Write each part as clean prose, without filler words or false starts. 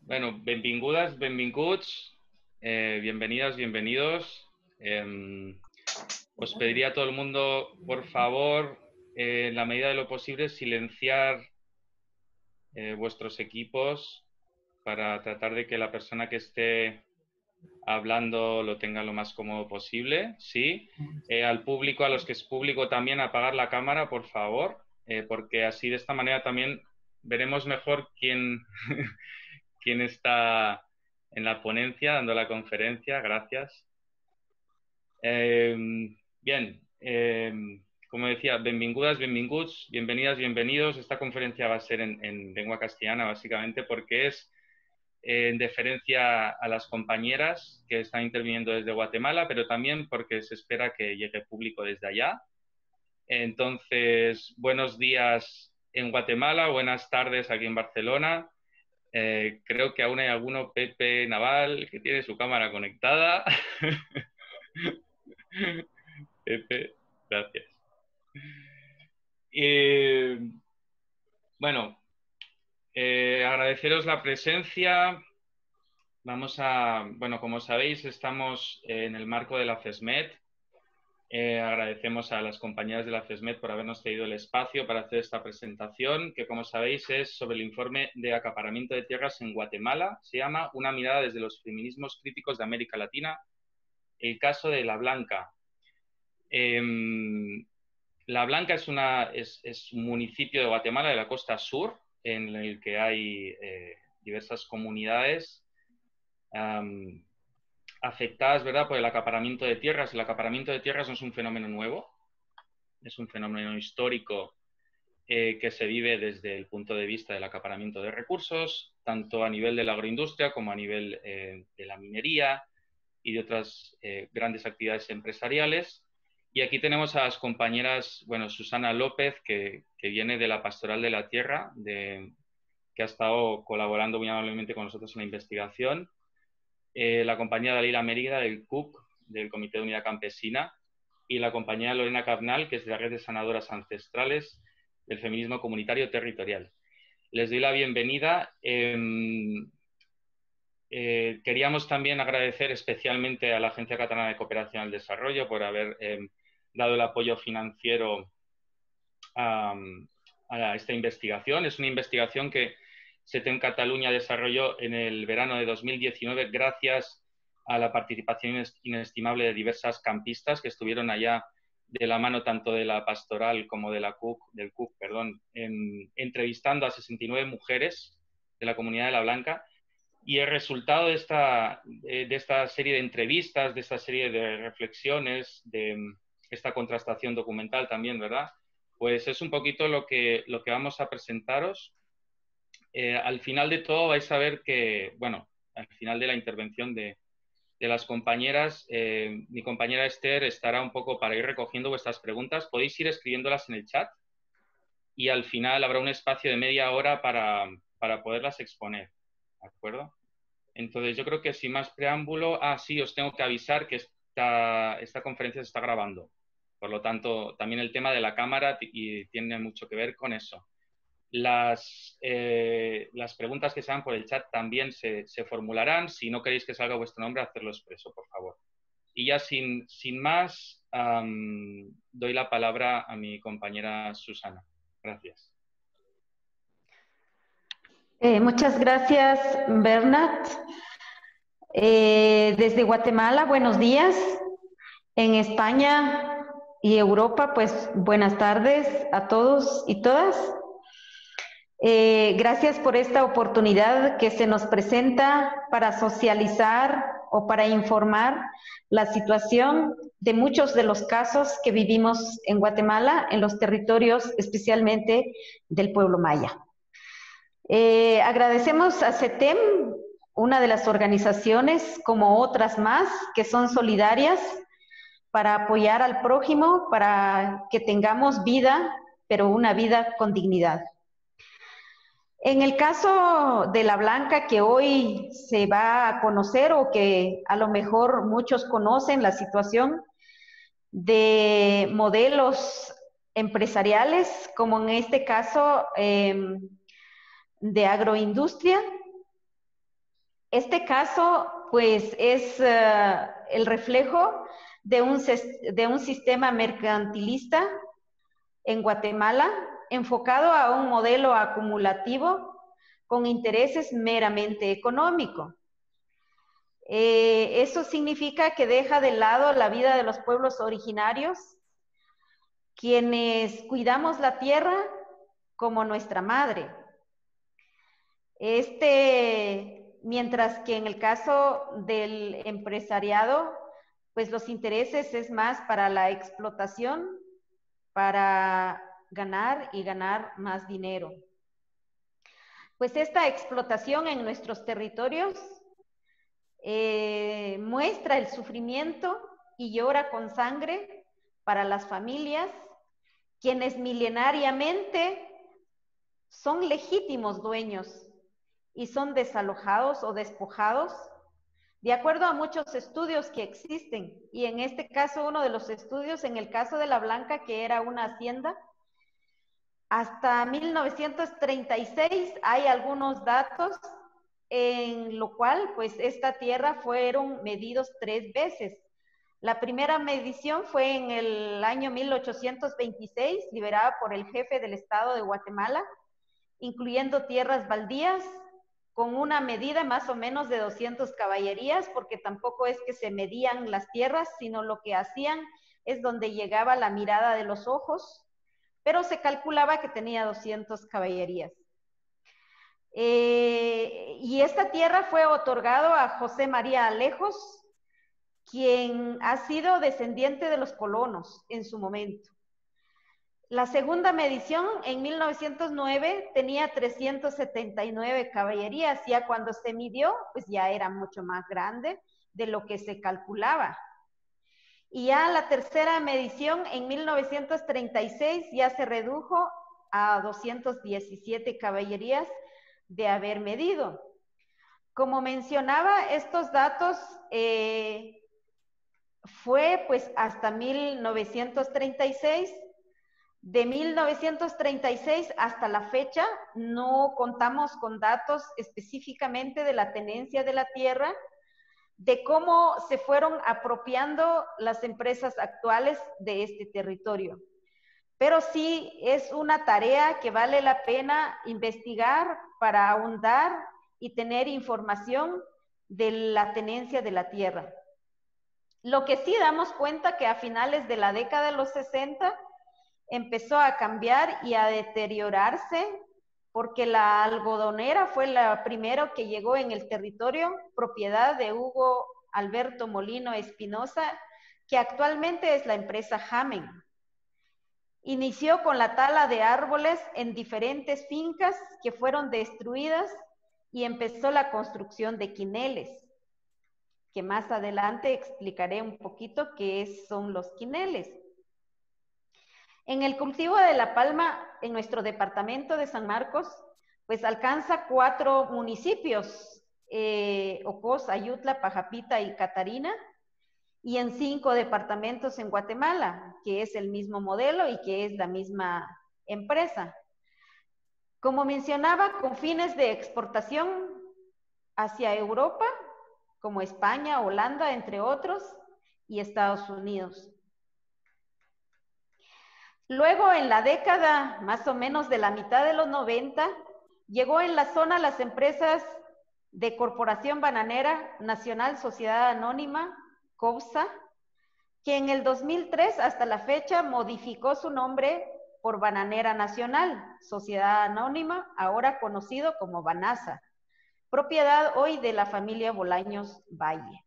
Bueno, benvingudes, benvinguts, bienvenidas, bienvenidos. Os pediría a todo el mundo, por favor, en la medida de lo posible, silenciar vuestros equipos para tratar de que la persona que esté hablando lo tenga lo más cómodo posible. Sí. Al público, a los que es público también, apagar la cámara, por favor, porque así de esta manera también veremos mejor quién, quién está en la ponencia, dando la conferencia. Gracias. Bien, como decía, benvingudes, benvinguts, bienvenidas, bienvenidos. Esta conferencia va a ser en lengua castellana, básicamente, porque es en deferencia a las compañeras que están interviniendo desde Guatemala, pero también porque se espera que llegue público desde allá. Entonces, buenos días en Guatemala, buenas tardes aquí en Barcelona. Creo que aún hay alguno, Pepe Naval, que tiene su cámara conectada. Pepe, gracias. Bueno, agradeceros la presencia. Bueno, como sabéis, estamos en el marco de la FESMET. Agradecemos a las compañeras de la FESMET por habernos cedido el espacio para hacer esta presentación, que como sabéis es sobre el informe de acaparamiento de tierras en Guatemala. Se llama Una mirada desde los feminismos críticos de América Latina, el caso de La Blanca. La Blanca es un municipio de Guatemala, de la costa sur, en el que hay diversas comunidades afectadas, ¿verdad?, por el acaparamiento de tierras. El acaparamiento de tierras no es un fenómeno nuevo, es un fenómeno histórico que se vive desde el punto de vista del acaparamiento de recursos, tanto a nivel de la agroindustria como a nivel de la minería y de otras grandes actividades empresariales. Y aquí tenemos a las compañeras, bueno, Susana López, que viene de la Pastoral de la Tierra, que ha estado colaborando muy amablemente con nosotros en la investigación. La compañera Dalila Mérida, del CUC, del Comité de Unidad Campesina, y la compañera Lorena Carnal, que es de la Red de Sanadoras Ancestrales del Feminismo Comunitario Territorial. Les doy la bienvenida. Queríamos también agradecer especialmente a la Agencia Catalana de Cooperación al Desarrollo por haber dado el apoyo financiero a esta investigación. Es una investigación que SETEM Cataluña desarrolló en el verano de 2019 gracias a la participación inestimable de diversas campistas que estuvieron allá de la mano tanto de la pastoral como de del CUC, entrevistando a 69 mujeres de la comunidad de La Blanca. Y el resultado de esta serie de entrevistas, de esta serie de reflexiones, de esta contrastación documental también, ¿verdad?, pues es un poquito lo que vamos a presentaros. Al final de todo vais a ver que, bueno, al final de la intervención de las compañeras, mi compañera Esther estará un poco para ir recogiendo vuestras preguntas. Podéis ir escribiéndolas en el chat y al final habrá un espacio de media hora para poderlas exponer, ¿de acuerdo? Entonces yo creo que sin más preámbulo, sí, os tengo que avisar que esta conferencia se está grabando. Por lo tanto, también el tema de la cámara tiene mucho que ver con eso. Las preguntas que se hagan por el chat también se formularán. Si no queréis que salga vuestro nombre, hacerlo expreso, por favor. Y ya sin más, doy la palabra a mi compañera Susana. Gracias. Muchas gracias, Bernat. Desde Guatemala, buenos días. En España y Europa, pues buenas tardes a todos y todas. Gracias por esta oportunidad que se nos presenta para socializar o para informar la situación de muchos de los casos que vivimos en Guatemala, en los territorios especialmente del pueblo maya. Agradecemos a SETEM, una de las organizaciones como otras más que son solidarias para apoyar al prójimo, para que tengamos vida, pero una vida con dignidad. En el caso de La Blanca, que hoy se va a conocer o que a lo mejor muchos conocen la situación de modelos empresariales, como en este caso de agroindustria, Este caso, pues, es el reflejo de un sistema mercantilista en Guatemala enfocado a un modelo acumulativo con intereses meramente económicos. Eso significa que deja de lado la vida de los pueblos originarios, quienes cuidamos la tierra como nuestra madre. Mientras que en el caso del empresariado, pues los intereses es más para la explotación, para ganar y ganar más dinero. Pues esta explotación en nuestros territorios muestra el sufrimiento y llora con sangre para las familias, quienes milenariamente son legítimos dueños y son desalojados o despojados de acuerdo a muchos estudios que existen. Y en este caso, uno de los estudios, en el caso de La Blanca, que era una hacienda, hasta 1936 hay algunos datos en lo cual, pues, esta tierra fueron medidos 3 veces. La primera medición fue en el año 1826, liberada por el jefe del Estado de Guatemala, incluyendo tierras baldías, con una medida más o menos de 200 caballerías, porque tampoco es que se medían las tierras, sino lo que hacían es donde llegaba la mirada de los ojos, pero se calculaba que tenía 200 caballerías. Y esta tierra fue otorgado a José María Alejos, quien ha sido descendiente de los colonos en su momento. La segunda medición en 1909 tenía 379 caballerías, ya cuando se midió, pues ya era mucho más grande de lo que se calculaba. Y ya la tercera medición en 1936 ya se redujo a 217 caballerías de haber medido. Como mencionaba, estos datos fue pues hasta 1936. De 1936 hasta la fecha no contamos con datos específicamente de la tenencia de la tierra, de cómo se fueron apropiando las empresas actuales de este territorio. Pero sí es una tarea que vale la pena investigar para ahondar y tener información de la tenencia de la tierra. Lo que sí damos cuenta que a finales de la década de los 60 empezó a cambiar y a deteriorarse porque la algodonera fue la primero que llegó en el territorio, propiedad de Hugo Alberto Molino Espinosa, que actualmente es la empresa Jamen. Inició con la tala de árboles en diferentes fincas que fueron destruidas y empezó la construcción de quineles, que más adelante explicaré un poquito qué son los quineles. En el cultivo de la palma, en nuestro departamento de San Marcos, pues alcanza 4 municipios, Ocos, Ayutla, Pajapita y Catarina, y en 5 departamentos en Guatemala, que es el mismo modelo y que es la misma empresa. Como mencionaba, con fines de exportación hacia Europa, como España, Holanda, entre otros, y Estados Unidos. Luego, en la década más o menos de la mitad de los 90, llegó en la zona las empresas de Corporación Bananera Nacional Sociedad Anónima, COBSA, que en el 2003 hasta la fecha modificó su nombre por Bananera Nacional Sociedad Anónima, ahora conocido como Banasa, propiedad hoy de la familia Bolaños Valle.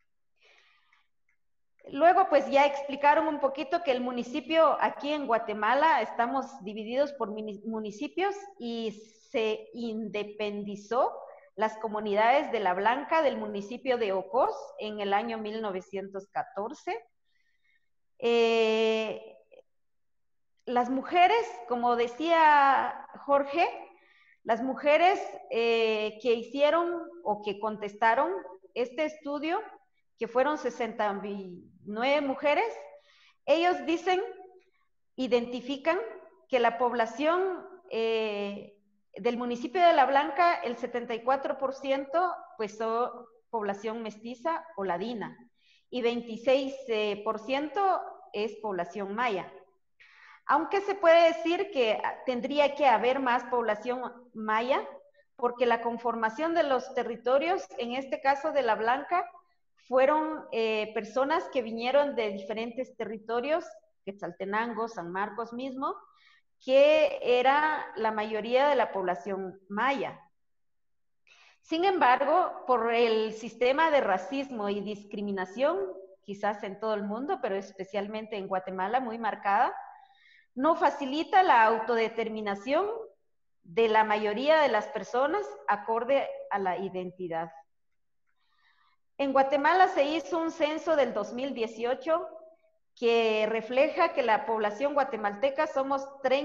Luego, pues ya explicaron un poquito que el municipio aquí en Guatemala estamos divididos por municipios y se independizó las comunidades de La Blanca del municipio de Ocos en el año 1914. Las mujeres, como decía Jorge, las mujeres que hicieron o que contestaron este estudio, que fueron 69 mujeres, ellos dicen, identifican que la población del municipio de La Blanca, el 74% pues son población mestiza o ladina, y 26% es población maya. Aunque se puede decir que tendría que haber más población maya, porque la conformación de los territorios, en este caso de La Blanca, fueron personas que vinieron de diferentes territorios, Quetzaltenango, San Marcos mismo, que era la mayoría de la población maya. Sin embargo, por el sistema de racismo y discriminación, quizás en todo el mundo, pero especialmente en Guatemala, muy marcada, no facilita la autodeterminación de la mayoría de las personas acorde a la identidad. En Guatemala se hizo un censo del 2018 que refleja que la población guatemalteca somos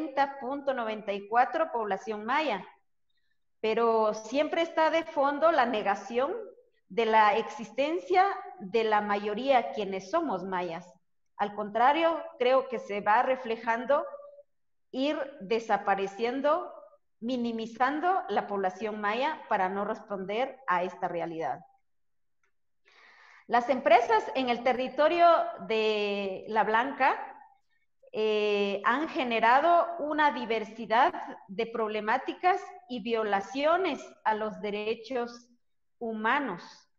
30.94 población maya, pero siempre está de fondo la negación de la existencia de la mayoría quienes somos mayas. Al contrario, creo que se va reflejando ir desapareciendo, minimizando la población maya para no responder a esta realidad. Las empresas en el territorio de La Blanca han generado una diversidad de problemáticas y violaciones a los derechos humanos.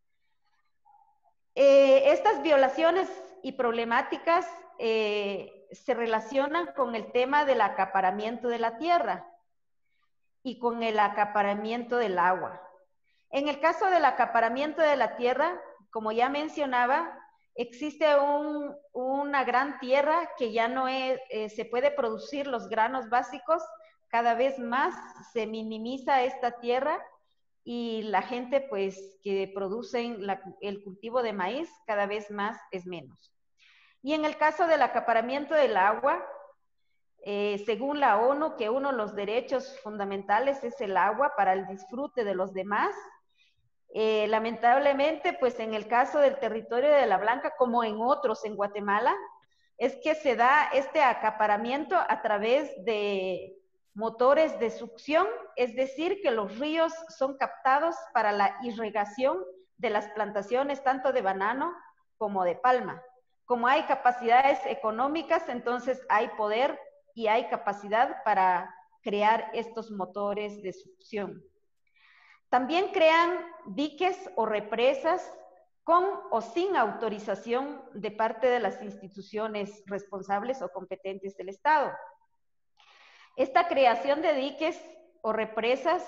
Estas violaciones y problemáticas se relacionan con el tema del acaparamiento de la tierra y con el acaparamiento del agua. En el caso del acaparamiento de la tierra, como ya mencionaba, existe una gran tierra que ya no se puede producir los granos básicos, cada vez más se minimiza esta tierra y la gente pues que producen el cultivo de maíz cada vez más es menos. Y en el caso del acaparamiento del agua, según la ONU, que uno de los derechos fundamentales es el agua para el disfrute de los demás, lamentablemente, pues en el caso del territorio de La Blanca, como en otros en Guatemala, es que se da este acaparamiento a través de motores de succión, es decir, que los ríos son captados para la irrigación de las plantaciones tanto de banano como de palma. Como hay capacidades económicas, entonces hay poder y hay capacidad para crear estos motores de succión. También crean diques o represas con o sin autorización de parte de las instituciones responsables o competentes del Estado. Esta creación de diques o represas,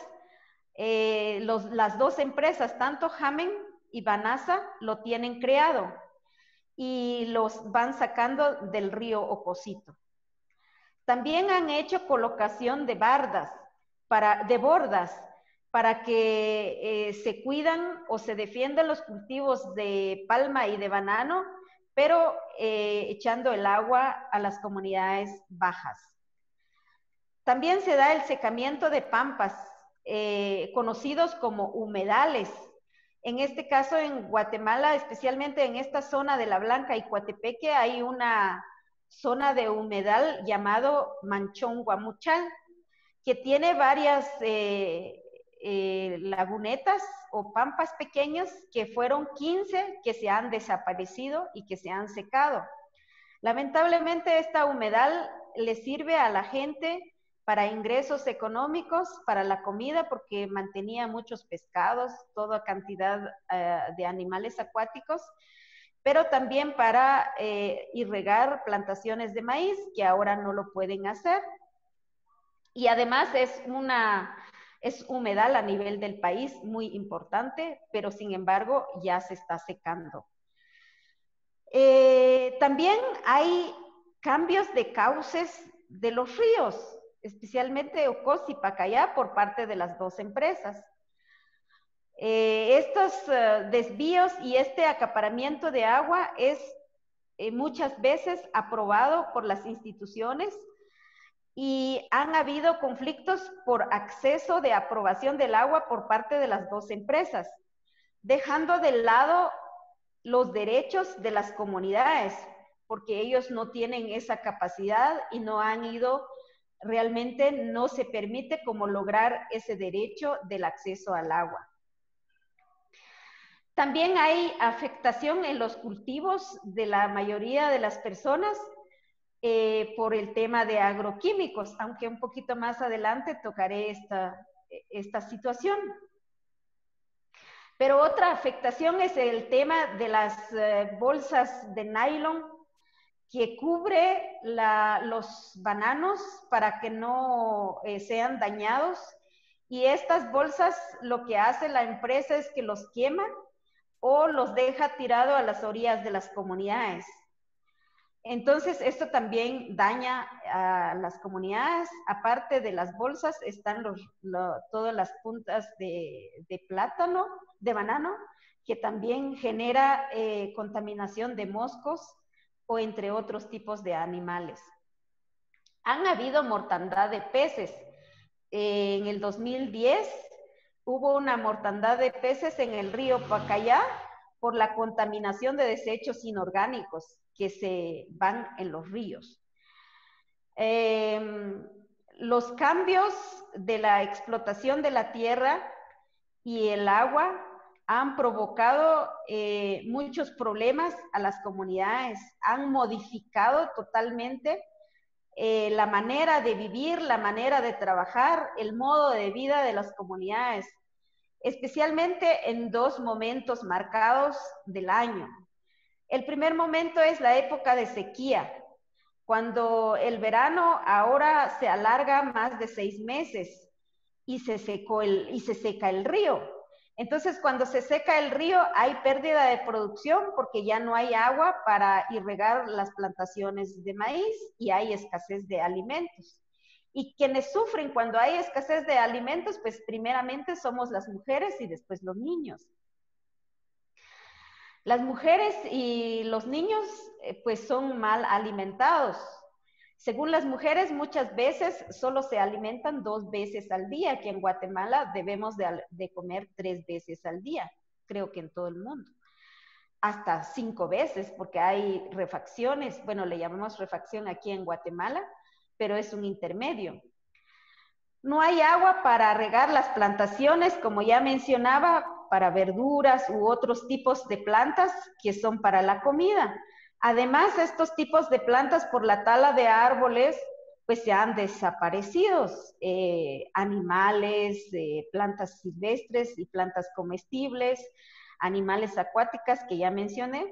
las dos empresas, tanto Jamen y Banasa, lo tienen creado y los van sacando del río Ocosito. También han hecho colocación de bordas para que se cuidan o se defiendan los cultivos de palma y de banano, pero echando el agua a las comunidades bajas. También se da el secamiento de pampas, conocidos como humedales. En este caso, en Guatemala, especialmente en esta zona de La Blanca y Coatepeque, hay una zona de humedal llamado Manchón Guamuchal, que tiene varias lagunetas o pampas pequeñas, que fueron 15 que se han desaparecido y que se han secado. Lamentablemente esta humedal le sirve a la gente para ingresos económicos, para la comida, porque mantenía muchos pescados, toda cantidad de animales acuáticos, pero también para irrigar plantaciones de maíz, que ahora no lo pueden hacer. Y además es humedal a nivel del país muy importante, pero sin embargo ya se está secando. También hay cambios de cauces de los ríos, especialmente Ocos y Pacayá, por parte de las dos empresas. Estos desvíos y este acaparamiento de agua es muchas veces aprobado por las instituciones y han habido conflictos por acceso de aprobación del agua por parte de las dos empresas, dejando de lado los derechos de las comunidades, porque ellos no tienen esa capacidad y no han ido, realmente no se permite como lograr ese derecho del acceso al agua. También hay afectación en los cultivos de la mayoría de las personas por el tema de agroquímicos, aunque un poquito más adelante tocaré esta situación. Pero otra afectación es el tema de las bolsas de nylon que cubre los bananos para que no sean dañados. Y estas bolsas, lo que hace la empresa es que los quema o los deja tirado a las orillas de las comunidades. Entonces, esto también daña a las comunidades. Aparte de las bolsas, están todas las puntas de plátano, de banano, que también genera contaminación de moscos o entre otros tipos de animales. Han habido mortandad de peces. En el 2010 hubo una mortandad de peces en el río Pacayá por la contaminación de desechos inorgánicos que se van en los ríos. Los cambios de la explotación de la tierra y el agua han provocado muchos problemas a las comunidades, han modificado totalmente la manera de vivir, la manera de trabajar, el modo de vida de las comunidades, especialmente en dos momentos marcados del año. El primer momento es la época de sequía, cuando el verano ahora se alarga más de 6 meses y se seca el río. Entonces, cuando se seca el río, hay pérdida de producción porque ya no hay agua para irrigar las plantaciones de maíz y hay escasez de alimentos. Y quienes sufren cuando hay escasez de alimentos, pues primeramente somos las mujeres y después los niños. Las mujeres y los niños pues son mal alimentados. Según las mujeres, muchas veces solo se alimentan 2 veces al día. Aquí en Guatemala debemos de comer 3 veces al día, creo que en todo el mundo. Hasta 5 veces, porque hay refacciones. Bueno, le llamamos refacción aquí en Guatemala, pero es un intermedio. No hay agua para regar las plantaciones, como ya mencionaba, para verduras u otros tipos de plantas que son para la comida. Además, estos tipos de plantas por la tala de árboles, pues se han desaparecido. Animales, plantas silvestres y plantas comestibles, animales acuáticas que ya mencioné.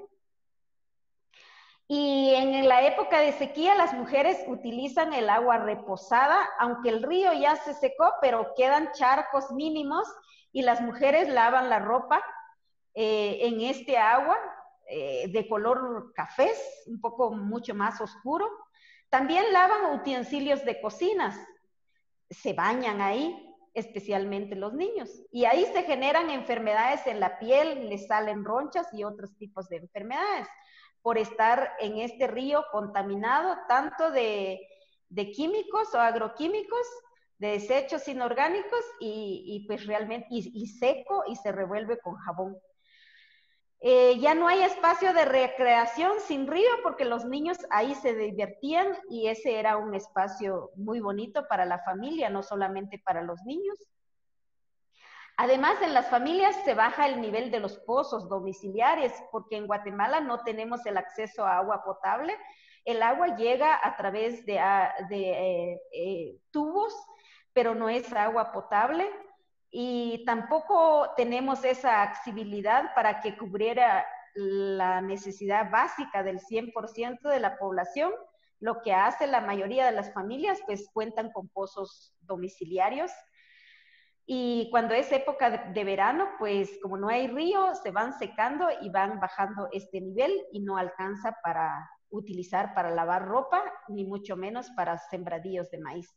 Y en la época de sequía las mujeres utilizan el agua reposada, aunque el río ya se secó, pero quedan charcos mínimos y las mujeres lavan la ropa en este agua de color café, un poco mucho más oscuro. También lavan utensilios de cocinas, se bañan ahí, especialmente los niños. Y ahí se generan enfermedades en la piel, les salen ronchas y otros tipos de enfermedades por estar en este río contaminado tanto de químicos o agroquímicos, de desechos inorgánicos y pues realmente, y seco y se revuelve con jabón. Ya no hay espacio de recreación sin río porque los niños ahí se divertían y ese era un espacio muy bonito para la familia, no solamente para los niños. Además, en las familias se baja el nivel de los pozos domiciliares porque en Guatemala no tenemos el acceso a agua potable. El agua llega a través de tubos, pero no es agua potable. Y tampoco tenemos esa accesibilidad para que cubriera la necesidad básica del 100% de la población. Lo que hace la mayoría de las familias, pues cuentan con pozos domiciliarios. Y cuando es época de verano, pues como no hay río, se van secando y van bajando este nivel y no alcanza para utilizar para lavar ropa, ni mucho menos para sembradíos de maíz.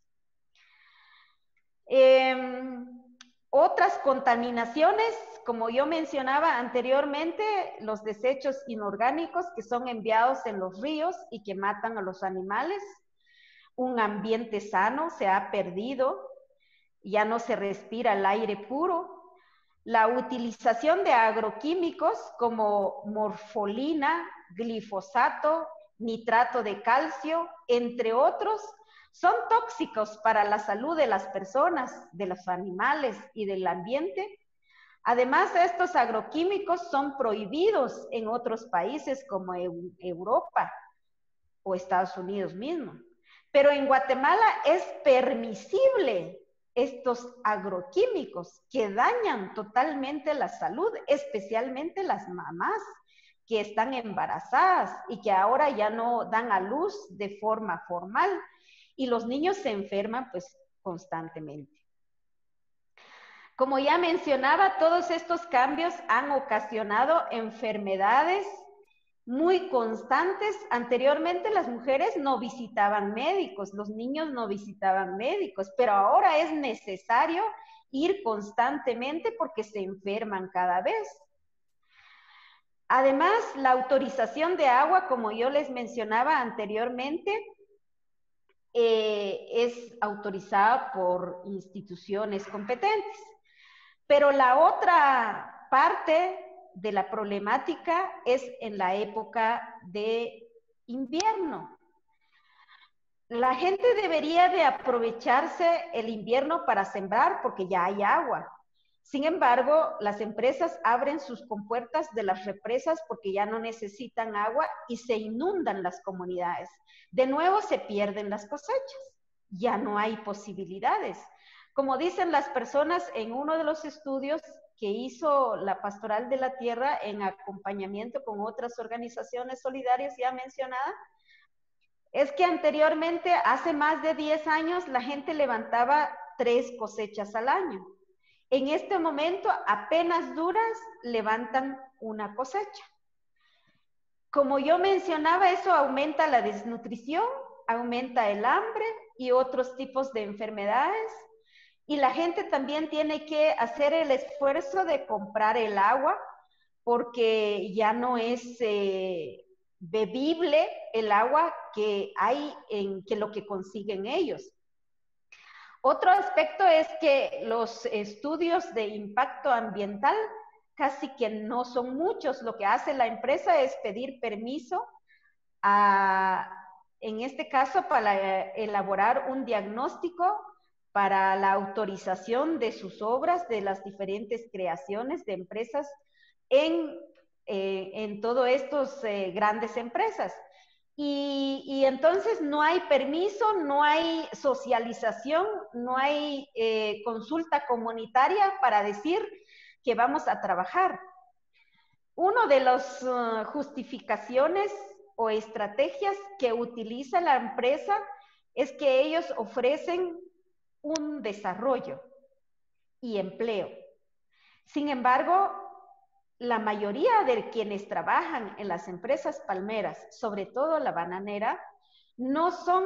Otras contaminaciones, como yo mencionaba anteriormente, los desechos inorgánicos que son enviados en los ríos y que matan a los animales. Un ambiente sano se ha perdido, ya no se respira el aire puro. La utilización de agroquímicos como morfolina, glifosato, nitrato de calcio, entre otros, son tóxicos para la salud de las personas, de los animales y del ambiente, Además, estos agroquímicos son prohibidos en otros países como Europa o Estados Unidos mismo. Pero en Guatemala es permisible estos agroquímicos que dañan totalmente la salud, especialmente las mamás que están embarazadas y que ahora ya no dan a luz de forma formal y los niños se enferman pues constantemente. Como ya mencionaba, todos estos cambios han ocasionado enfermedades muy constantes. Anteriormente las mujeres no visitaban médicos, los niños no visitaban médicos, pero ahora es necesario ir constantemente porque se enferman cada vez. Además, la autorización de agua, como yo les mencionaba anteriormente, es autorizada por instituciones competentes. Pero la otra parte de la problemática es en la época de invierno. La gente debería de aprovecharse el invierno para sembrar porque ya hay agua. Sin embargo, las empresas abren sus compuertas de las represas porque ya no necesitan agua y se inundan las comunidades. De nuevo se pierden las cosechas. Ya no hay posibilidades. Como dicen las personas en uno de los estudios que hizo la Pastoral de la Tierra en acompañamiento con otras organizaciones solidarias ya mencionadas, es que anteriormente, hace más de 10 años, la gente levantaba 3 cosechas al año. En este momento, apenas duras, levantan una cosecha. Como yo mencionaba, eso aumenta la desnutrición, aumenta el hambre y otros tipos de enfermedades. Y la gente también tiene que hacer el esfuerzo de comprar el agua porque ya no es bebible el agua que hay que lo que consiguen ellos. Otro aspecto es que los estudios de impacto ambiental casi que no son muchos. Lo que hace la empresa es pedir permiso en este caso, para elaborar un diagnóstico para la autorización de sus obras, de las diferentes creaciones de empresas en todas estas grandes empresas. Y entonces no hay permiso, no hay socialización, no hay consulta comunitaria para decir que vamos a trabajar. Una de las justificaciones o estrategias que utiliza la empresa es que ellos ofrecen un desarrollo y empleo. Sin embargo, la mayoría de quienes trabajan en las empresas palmeras, sobre todo la bananera, no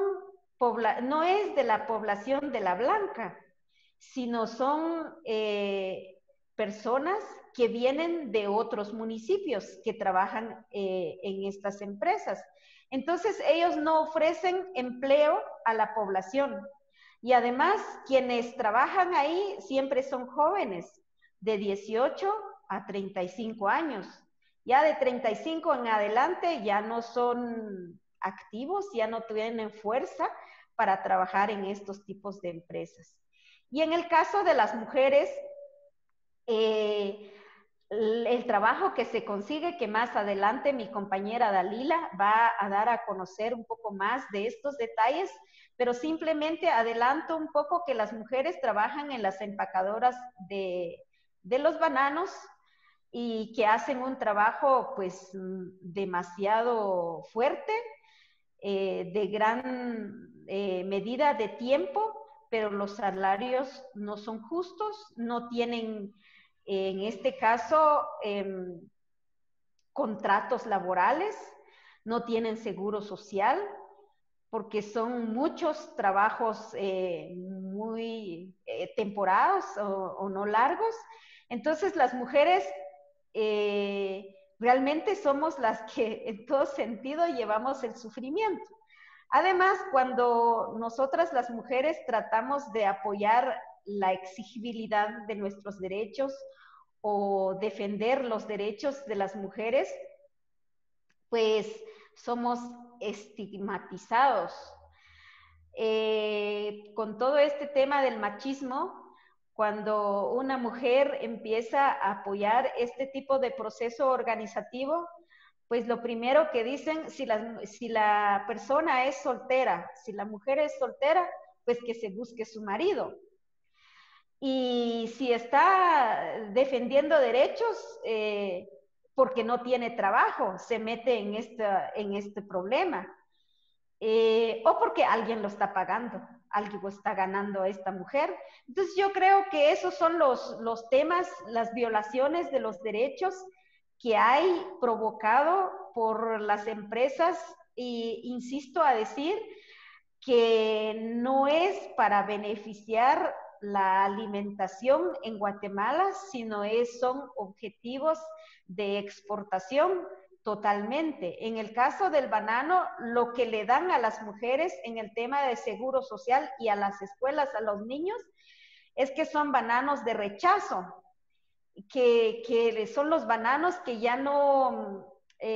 es de la población de la Blanca, sino son personas que vienen de otros municipios que trabajan en estas empresas. Entonces, ellos no ofrecen empleo a la población. Y además, quienes trabajan ahí siempre son jóvenes, de 18 a 35 años. Ya de 35 en adelante ya no son activos, ya no tienen fuerza para trabajar en estos tipos de empresas. Y en el caso de las mujeres, el trabajo que se consigue, que más adelante mi compañera Dalila va a dar a conocer un poco más de estos detalles, pero simplemente adelanto un poco que las mujeres trabajan en las empacadoras de los bananos y que hacen un trabajo pues demasiado fuerte, de gran medida de tiempo, pero los salarios no son justos, no tienen, en este caso, contratos laborales, no tienen seguro social, porque son muchos trabajos muy temporados o no largos. Entonces las mujeres realmente somos las que en todo sentido llevamos el sufrimiento. Además, cuando nosotras las mujeres tratamos de apoyar la exigibilidad de nuestros derechos o defender los derechos de las mujeres, pues somos estigmatizados. Con todo este tema del machismo, Cuando una mujer empieza a apoyar este tipo de proceso organizativo, pues lo primero que dicen, si la persona es soltera, si la mujer es soltera, pues que se busque su marido. Y si está defendiendo derechos, porque no tiene trabajo, se mete en este problema. O porque alguien lo está pagando, alguien lo está ganando esta mujer. Entonces yo creo que esos son los temas, las violaciones de los derechos que hay provocado por las empresas, y insisto a decir que no es para beneficiar la alimentación en Guatemala, sino son objetivos de exportación totalmente. En el caso del banano, lo que le dan a las mujeres en el tema de seguro social y a las escuelas, a los niños, es que son bananos de rechazo, que son los bananos que ya no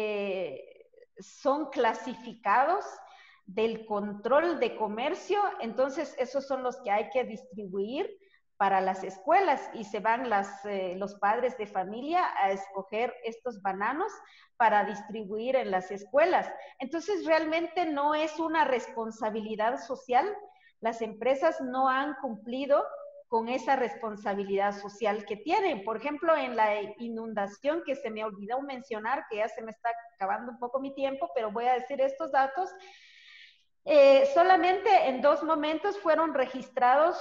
son clasificados del control de comercio. Entonces esos son los que hay que distribuir para las escuelas, y se van los padres de familia a escoger estos bananos para distribuir en las escuelas. Entonces realmente no es una responsabilidad social, las empresas no han cumplido con esa responsabilidad social que tienen. Por ejemplo, en la inundación, que se me olvidó mencionar, que ya se me está acabando un poco mi tiempo, pero voy a decir estos datos. Solamente en 2 momentos fueron registrados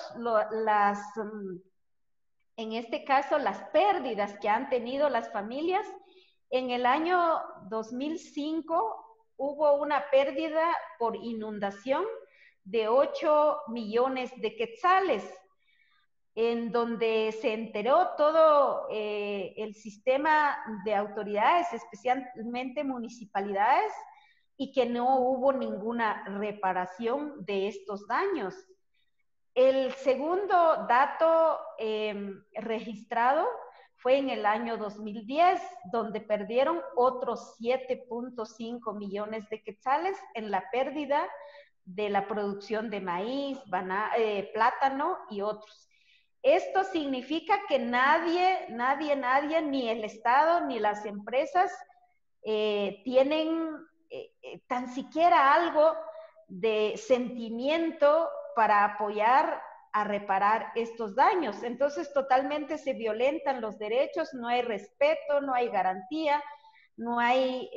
en este caso, las pérdidas que han tenido las familias. En el año 2005 hubo una pérdida por inundación de 8 millones de quetzales, en donde se enteró todo el sistema de autoridades, especialmente municipalidades, y que no hubo ninguna reparación de estos daños. El segundo dato registrado fue en el año 2010, donde perdieron otros 7.5 millones de quetzales en la pérdida de la producción de maíz, plátano y otros. Esto significa que nadie, ni el Estado, ni las empresas tienen tan siquiera algo de sentimiento para apoyar a reparar estos daños. Entonces totalmente se violentan los derechos, no hay respeto, no hay garantía, no hay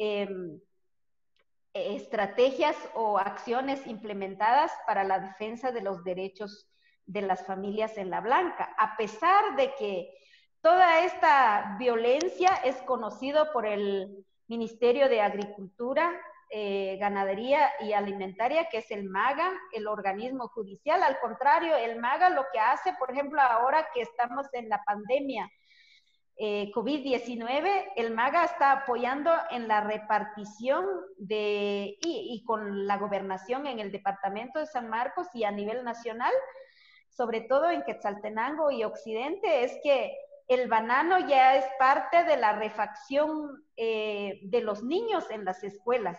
estrategias o acciones implementadas para la defensa de los derechos de las familias en la Blanca, a pesar de que toda esta violencia es conocido por el Ministerio de Agricultura, Ganadería y Alimentaria, que es el MAGA, el organismo judicial. Al contrario, el MAGA lo que hace, por ejemplo, ahora que estamos en la pandemia COVID-19, el MAGA está apoyando en la repartición y con la gobernación en el departamento de San Marcos y a nivel nacional, sobre todo en Quetzaltenango y Occidente, es que el banano ya es parte de la refacción de los niños en las escuelas.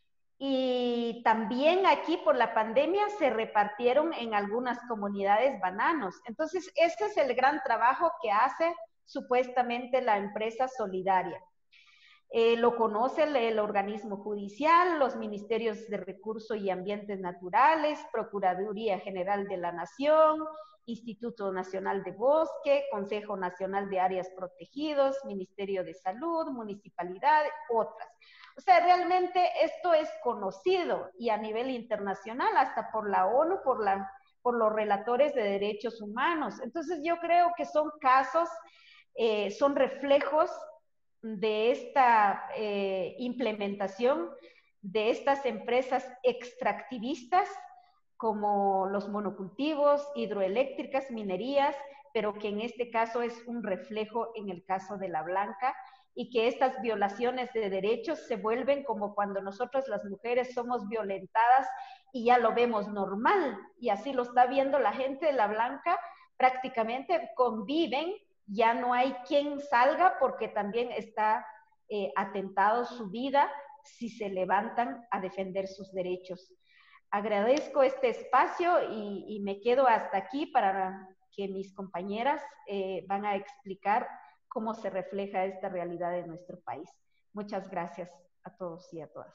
Y también aquí por la pandemia se repartieron en algunas comunidades bananos. Entonces, ese es el gran trabajo que hace supuestamente la empresa solidaria. Lo conoce el organismo judicial, los ministerios de Recursos y Ambientes Naturales, Procuraduría General de la Nación, Instituto Nacional de Bosque, Consejo Nacional de Áreas Protegidas, Ministerio de Salud, Municipalidad, otras. O sea, realmente esto es conocido, y a nivel internacional, hasta por la ONU, por los relatores de derechos humanos. Entonces yo creo que son casos, son reflejos de esta implementación de estas empresas extractivistas, como los monocultivos, hidroeléctricas, minerías, pero que en este caso es un reflejo en el caso de la Blanca, y que estas violaciones de derechos se vuelven como cuando nosotros las mujeres somos violentadas y ya lo vemos normal, y así lo está viendo la gente de la Blanca. Prácticamente conviven, ya no hay quien salga porque también está atentado su vida si se levantan a defender sus derechos. Agradezco este espacio y me quedo hasta aquí para que mis compañeras van a explicar cómo se refleja esta realidad en nuestro país. Muchas gracias a todos y a todas.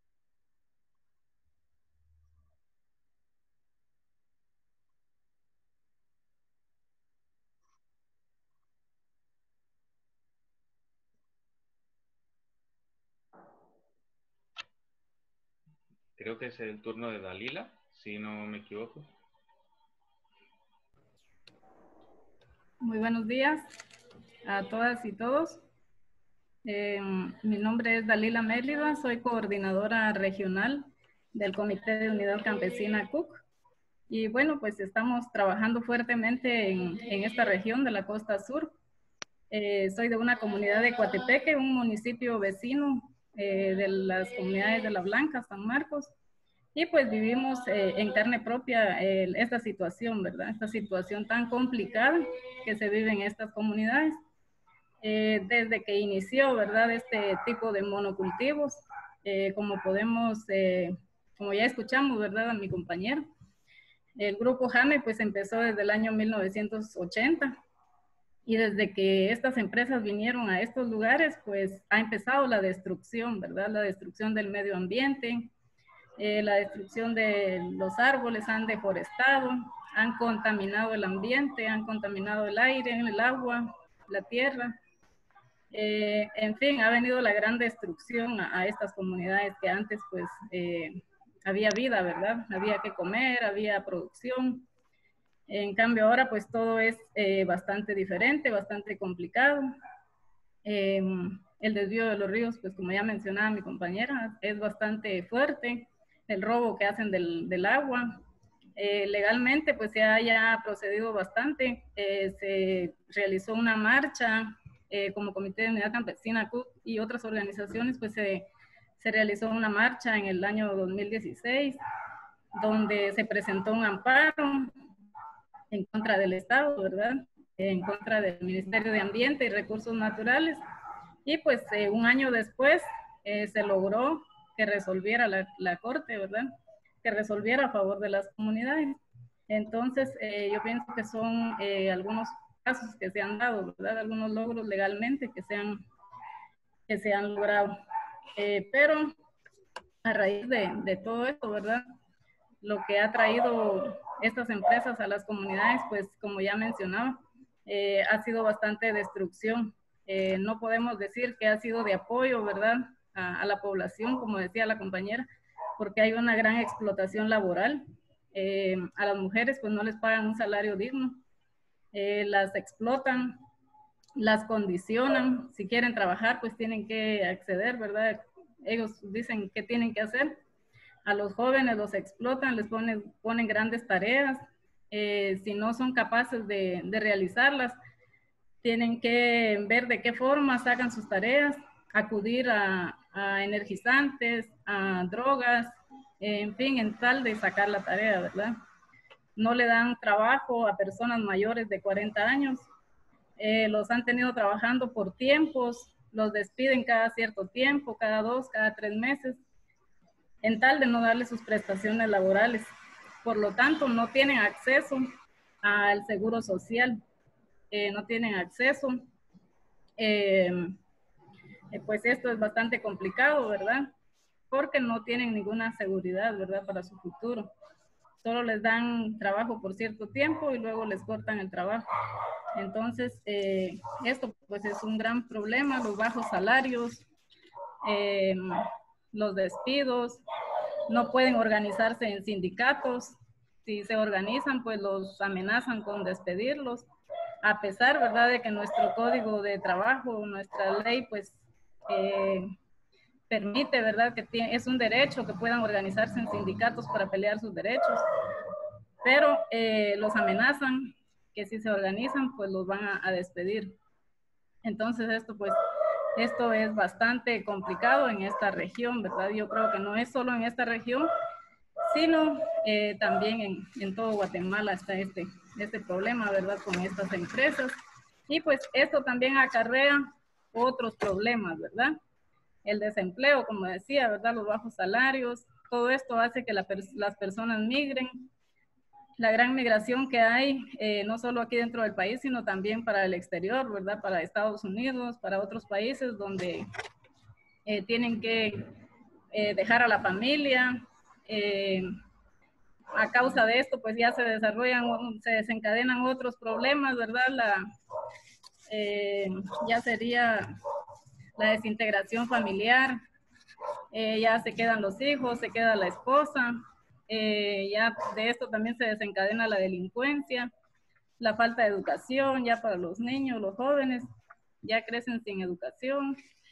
Creo que es el turno de Dalila, si no me equivoco. Muy buenos días a todas y todos. Mi nombre es Dalila Mélida, soy coordinadora regional del Comité de Unidad Campesina CUC. Y bueno, pues estamos trabajando fuertemente en esta región de la costa sur. Soy de una comunidad de Coatepeque, un municipio vecino de las comunidades de La Blanca, San Marcos. Y pues vivimos en carne propia esta situación, ¿verdad? Esta situación tan complicada que se vive en estas comunidades. Desde que inició, ¿verdad? Este tipo de monocultivos, como como ya escuchamos, ¿verdad? A mi compañero, el grupo JAME pues empezó desde el año 1980 y desde que estas empresas vinieron a estos lugares, pues ha empezado la destrucción, ¿verdad? La destrucción del medio ambiente, la destrucción de los árboles, han deforestado, han contaminado el ambiente, han contaminado el aire, el agua, la tierra. En fin, ha venido la gran destrucción a estas comunidades que antes pues había vida, ¿verdad? Había que comer, había producción. En cambio ahora pues todo es bastante diferente, bastante complicado. El desvío de los ríos, pues como ya mencionaba mi compañera, es bastante fuerte. El robo que hacen del agua. Legalmente pues se haya procedido bastante. Se realizó una marcha como Comité de Unidad Campesina CUC y otras organizaciones, pues se realizó una marcha en el año 2016 donde se presentó un amparo en contra del Estado, ¿verdad? En contra del Ministerio de Ambiente y Recursos Naturales. Y pues un año después se logró que resolviera la Corte, ¿verdad? Que resolviera a favor de las comunidades. Entonces, yo pienso que son algunos casos que se han dado, ¿verdad? Algunos logros legalmente que se han logrado. Pero a raíz de todo esto, ¿verdad? Lo que ha traído estas empresas a las comunidades, pues como ya mencionaba, ha sido bastante destrucción. No podemos decir que ha sido de apoyo, ¿verdad? A la población, como decía la compañera, porque hay una gran explotación laboral. A las mujeres pues no les pagan un salario digno, las explotan, las condicionan, si quieren trabajar pues tienen que acceder, ¿verdad? Ellos dicen qué tienen que hacer. A los jóvenes los explotan, les ponen grandes tareas, si no son capaces de realizarlas, tienen que ver de qué forma sacan sus tareas, acudir a energizantes, a drogas, en fin, en tal de sacar la tarea, ¿verdad? No le dan trabajo a personas mayores de 40 años, los han tenido trabajando por tiempos, los despiden cada cierto tiempo, cada 2, cada 3 meses, en tal de no darle sus prestaciones laborales. Por lo tanto, no tienen acceso al seguro social, no tienen acceso. Pues esto es bastante complicado, ¿verdad? Porque no tienen ninguna seguridad, ¿verdad? Para su futuro. Solo les dan trabajo por cierto tiempo y luego les cortan el trabajo. Entonces, esto pues es un gran problema, los bajos salarios, los despidos, no pueden organizarse en sindicatos. Si se organizan, pues los amenazan con despedirlos, a pesar, ¿verdad?, de que nuestro código de trabajo, nuestra ley, pues permite, ¿verdad?, que es un derecho que puedan organizarse en sindicatos para pelear sus derechos, pero los amenazan que si se organizan, pues los van a despedir. Entonces esto es bastante complicado en esta región, ¿verdad? Yo creo que no es solo en esta región, sino también en todo Guatemala está este problema, ¿verdad? Con estas empresas. Y pues esto también acarrea otros problemas, ¿verdad? El desempleo, como decía, ¿verdad? Los bajos salarios, todo esto hace que las personas migren. la gran migración que hay, no solo aquí dentro del país, sino también para el exterior, ¿verdad? Para Estados Unidos, para otros países donde tienen que dejar a la familia. A causa de esto, pues ya se desarrollan, se desencadenan otros problemas, ¿verdad? Ya sería la desintegración familiar, ya se quedan los hijos, se queda la esposa, ya de esto también se desencadena la delincuencia, la falta de educación ya para los niños, los jóvenes, ya crecen sin educación.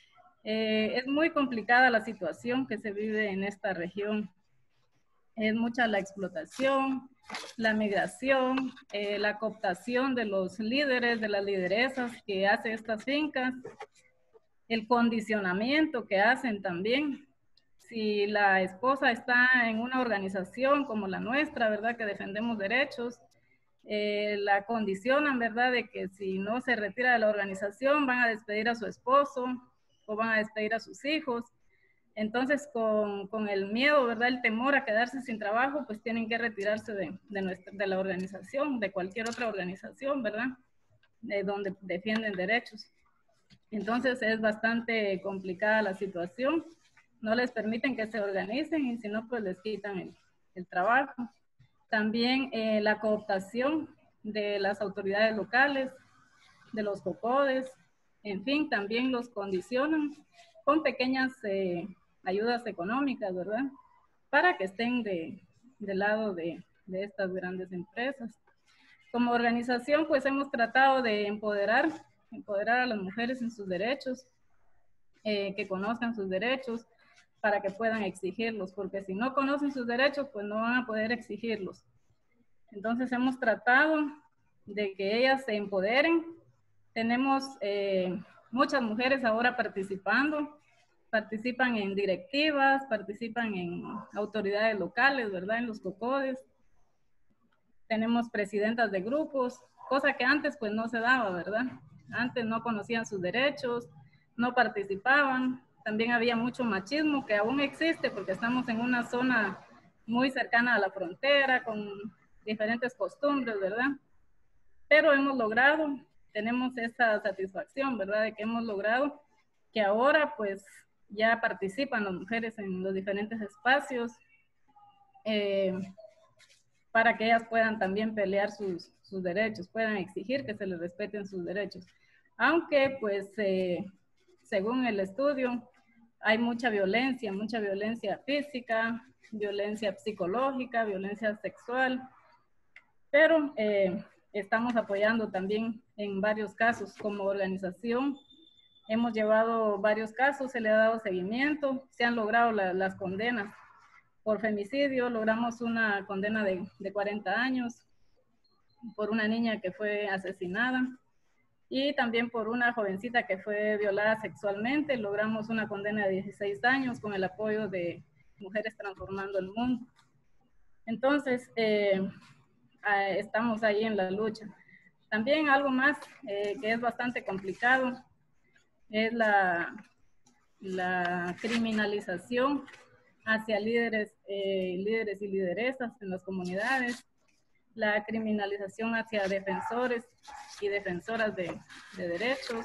Es muy complicada la situación que se vive en esta región. Es mucha la explotación, la migración, la cooptación de los líderes, de las lideresas que hacen estas fincas, el condicionamiento que hacen también. Si la esposa está en una organización como la nuestra, ¿verdad? Que defendemos derechos, la condicionan, ¿verdad? De que si no se retira de la organización van a despedir a su esposo o van a despedir a sus hijos. Entonces, con el miedo, ¿verdad? El temor a quedarse sin trabajo, pues tienen que retirarse de la organización, de cualquier otra organización, ¿verdad? De donde defienden derechos. Entonces, es bastante complicada la situación. No les permiten que se organicen y si no, pues les quitan el trabajo. También la cooptación de las autoridades locales, de los COCODES, en fin, también los condicionan con pequeñas ayudas económicas, ¿verdad? Para que estén del lado de estas grandes empresas. Como organización, pues hemos tratado de empoderar a las mujeres en sus derechos, que conozcan sus derechos para que puedan exigirlos, porque si no conocen sus derechos, pues no van a poder exigirlos. Entonces hemos tratado de que ellas se empoderen. Tenemos muchas mujeres ahora participan en directivas, participan en autoridades locales, ¿verdad? En los COCODES. Tenemos presidentas de grupos, cosa que antes pues no se daba, ¿verdad? Antes no conocían sus derechos, no participaban. También había mucho machismo que aún existe porque estamos en una zona muy cercana a la frontera con diferentes costumbres, ¿verdad? Pero hemos logrado, tenemos esta satisfacción, ¿verdad? De que hemos logrado que ahora pues ya participan las mujeres en los diferentes espacios para que ellas puedan también pelear sus derechos, puedan exigir que se les respeten sus derechos. Aunque pues según el estudio hay mucha violencia física, violencia psicológica, violencia sexual, pero estamos apoyando también en varios casos como organización. Hemos llevado varios casos, se le ha dado seguimiento, se han logrado las condenas. Por femicidio logramos una condena de 40 años por una niña que fue asesinada y también por una jovencita que fue violada sexualmente. Logramos una condena de 16 años con el apoyo de Mujeres Transformando el Mundo. Entonces, estamos ahí en la lucha. También algo más que es bastante complicado es la criminalización hacia líderes y lideresas en las comunidades, la criminalización hacia defensores y defensoras de derechos.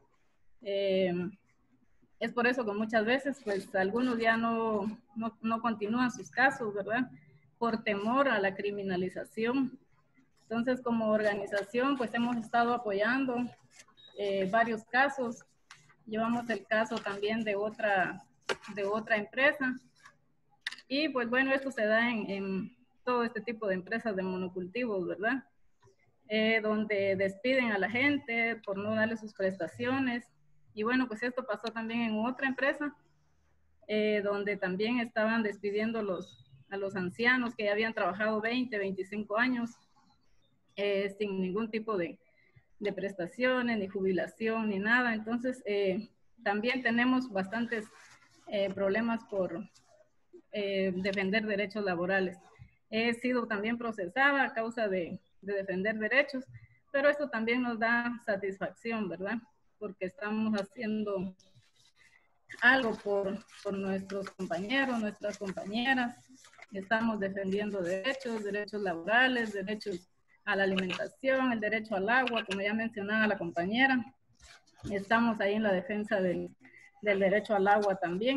Es por eso que muchas veces pues algunos ya no continúan sus casos, ¿verdad? Por temor a la criminalización. Entonces, como organización, pues hemos estado apoyando varios casos. Llevamos el caso también de otra empresa. Y pues bueno, esto se da en todo este tipo de empresas de monocultivos, ¿verdad? Donde despiden a la gente por no darle sus prestaciones. Y bueno, pues esto pasó también en otra empresa, donde también estaban despidiendo a los ancianos que ya habían trabajado 20, 25 años, sin ningún tipo de prestaciones, ni jubilación, ni nada. Entonces, también tenemos bastantes problemas por defender derechos laborales. He sido también procesada a causa de defender derechos, pero esto también nos da satisfacción, ¿verdad? Porque estamos haciendo algo por nuestros compañeros, nuestras compañeras, Estamos defendiendo derechos laborales, derechos a la alimentación, el derecho al agua, como ya mencionaba la compañera. Estamos ahí en la defensa del derecho al agua también.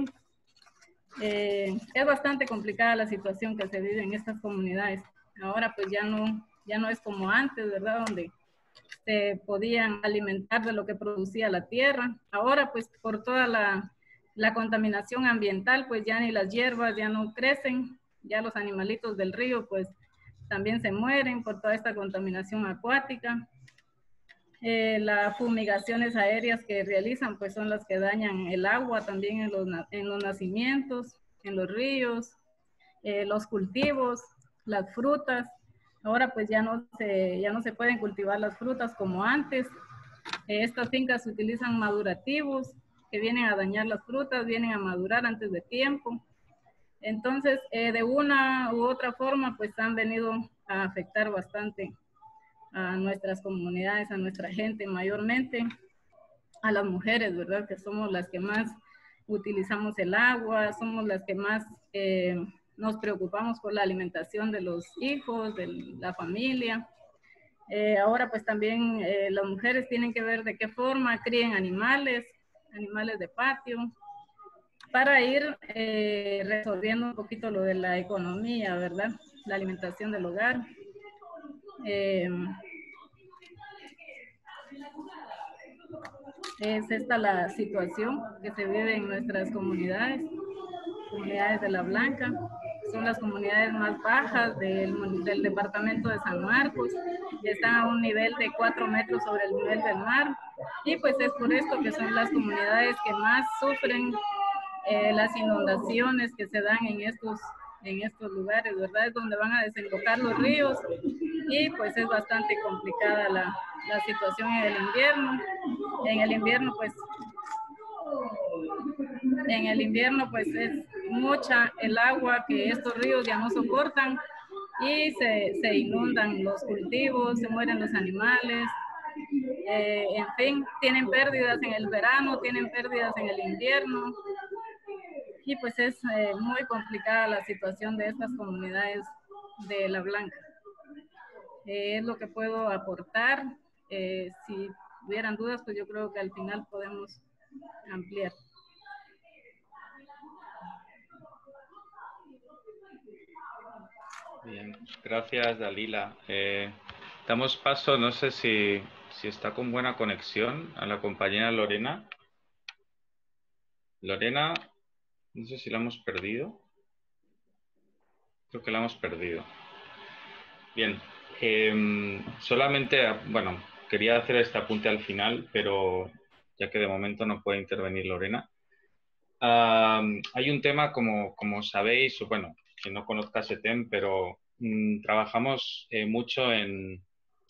Es bastante complicada la situación que se vive en estas comunidades. Ahora pues ya no es como antes, ¿verdad? Donde se podían alimentar de lo que producía la tierra. Ahora pues por toda la contaminación ambiental, pues ya ni las hierbas ya no crecen, ya los animalitos del río pues también se mueren por toda esta contaminación acuática. Las fumigaciones aéreas que realizan pues son las que dañan el agua también en los nacimientos, en los ríos, los cultivos, las frutas. Ahora pues ya no se pueden cultivar las frutas como antes. Estas fincas utilizan madurativos que vienen a dañar las frutas, vienen a madurar antes de tiempo. Entonces, de una u otra forma, pues han venido a afectar bastante a nuestras comunidades, a nuestra gente, mayormente a las mujeres, ¿verdad? Que somos las que más utilizamos el agua, somos las que más nos preocupamos por la alimentación de los hijos, de la familia. Ahora pues también las mujeres tienen que ver de qué forma crían animales de patio, para ir resolviendo un poquito lo de la economía, ¿verdad? La alimentación del hogar. Es esta la situación que se vive en nuestras comunidades de La Blanca. Son las comunidades más bajas del departamento de San Marcos, que están a un nivel de 4 metros sobre el nivel del mar. Y pues es por esto que son las comunidades que más sufren las inundaciones que se dan en estos lugares, ¿verdad? Es donde van a desembocar los ríos y pues es bastante complicada la situación en el invierno. En el invierno pues es mucha el agua que estos ríos ya no soportan y se inundan los cultivos, se mueren los animales. En fin, tienen pérdidas en el verano, tienen pérdidas en el invierno. Y pues es muy complicada la situación de estas comunidades de La Blanca. Es lo que puedo aportar. Si hubieran dudas, pues yo creo que al final podemos ampliar. Bien, gracias Dalila. Damos paso, no sé si está con buena conexión, a la compañera Lorena. Lorena, no sé si la hemos perdido. Creo que la hemos perdido. Bien, solamente, bueno, quería hacer este apunte al final, pero ya que de momento no puede intervenir Lorena. Hay un tema, como sabéis, o bueno, quien no conozca SETEM, pero trabajamos mucho en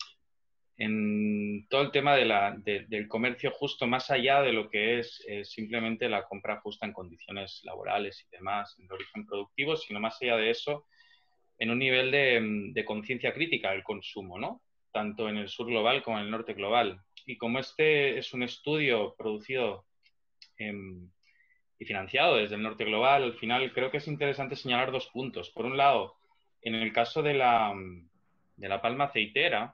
todo el tema del comercio justo, más allá de lo que es simplemente la compra justa en condiciones laborales y demás, en origen productivo, sino más allá de eso, en un nivel de conciencia crítica del consumo, ¿no? Tanto en el sur global como en el norte global. Y como este es un estudio producido y financiado desde el norte global, al final creo que es interesante señalar dos puntos. Por un lado, en el caso de la palma aceitera,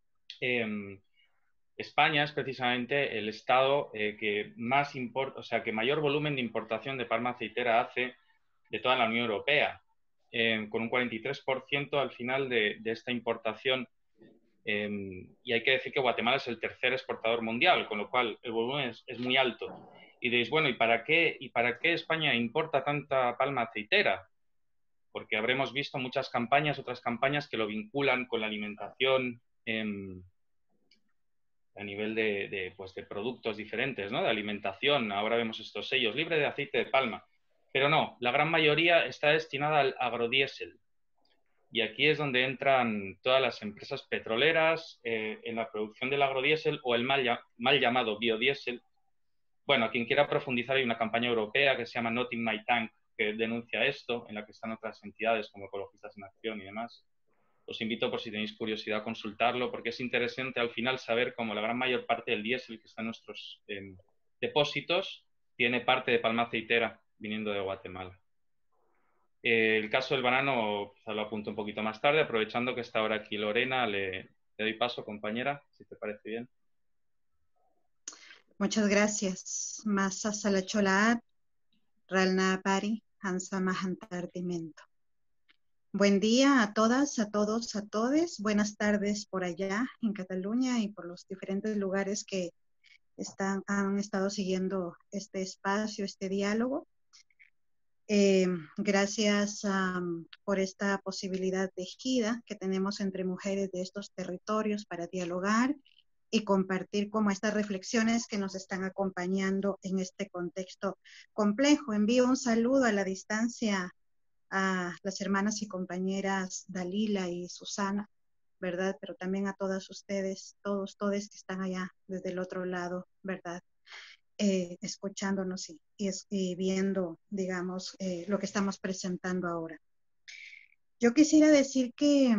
España es precisamente el estado que más importa, o sea, que mayor volumen de importación de palma aceitera hace de toda la Unión Europea, con un 43% al final de esta importación. Y hay que decir que Guatemala es el tercer exportador mundial, con lo cual el volumen es muy alto. Y diréis, bueno, ¿y para qué España importa tanta palma aceitera? Porque habremos visto muchas campañas, otras campañas que lo vinculan con la alimentación a nivel de productos diferentes, ¿no? De alimentación. Ahora vemos estos sellos, libre de aceite de palma. Pero no, la gran mayoría está destinada al agrodiésel. Y aquí es donde entran todas las empresas petroleras en la producción del agrodiésel o el mal llamado biodiesel. Bueno, a quien quiera profundizar, hay una campaña europea que se llama Not in My Tank, que denuncia esto, en la que están otras entidades como Ecologistas en Acción y demás. Os invito, por si tenéis curiosidad, a consultarlo, porque es interesante al final saber cómo la gran mayor parte del diésel que está en nuestros depósitos tiene parte de palma aceitera viniendo de Guatemala. El caso del banano quizá lo apunto un poquito más tarde, aprovechando que está ahora aquí Lorena, le doy paso, compañera, si te parece bien. Muchas gracias. Masa Salacholaat, Ralna Pari, Hansa Mahantartimento. Buen día a todas, a todos, a todes. Buenas tardes por allá en Cataluña y por los diferentes lugares que han estado siguiendo este espacio, este diálogo. Gracias por esta posibilidad tejida que tenemos entre mujeres de estos territorios para dialogar y compartir como estas reflexiones que nos están acompañando en este contexto complejo. Envío un saludo a la distancia a las hermanas y compañeras Dalila y Susana, ¿verdad? Pero también a todas ustedes, todos que están allá desde el otro lado, ¿verdad? Escuchándonos y viendo, digamos, lo que estamos presentando ahora. Yo quisiera decir que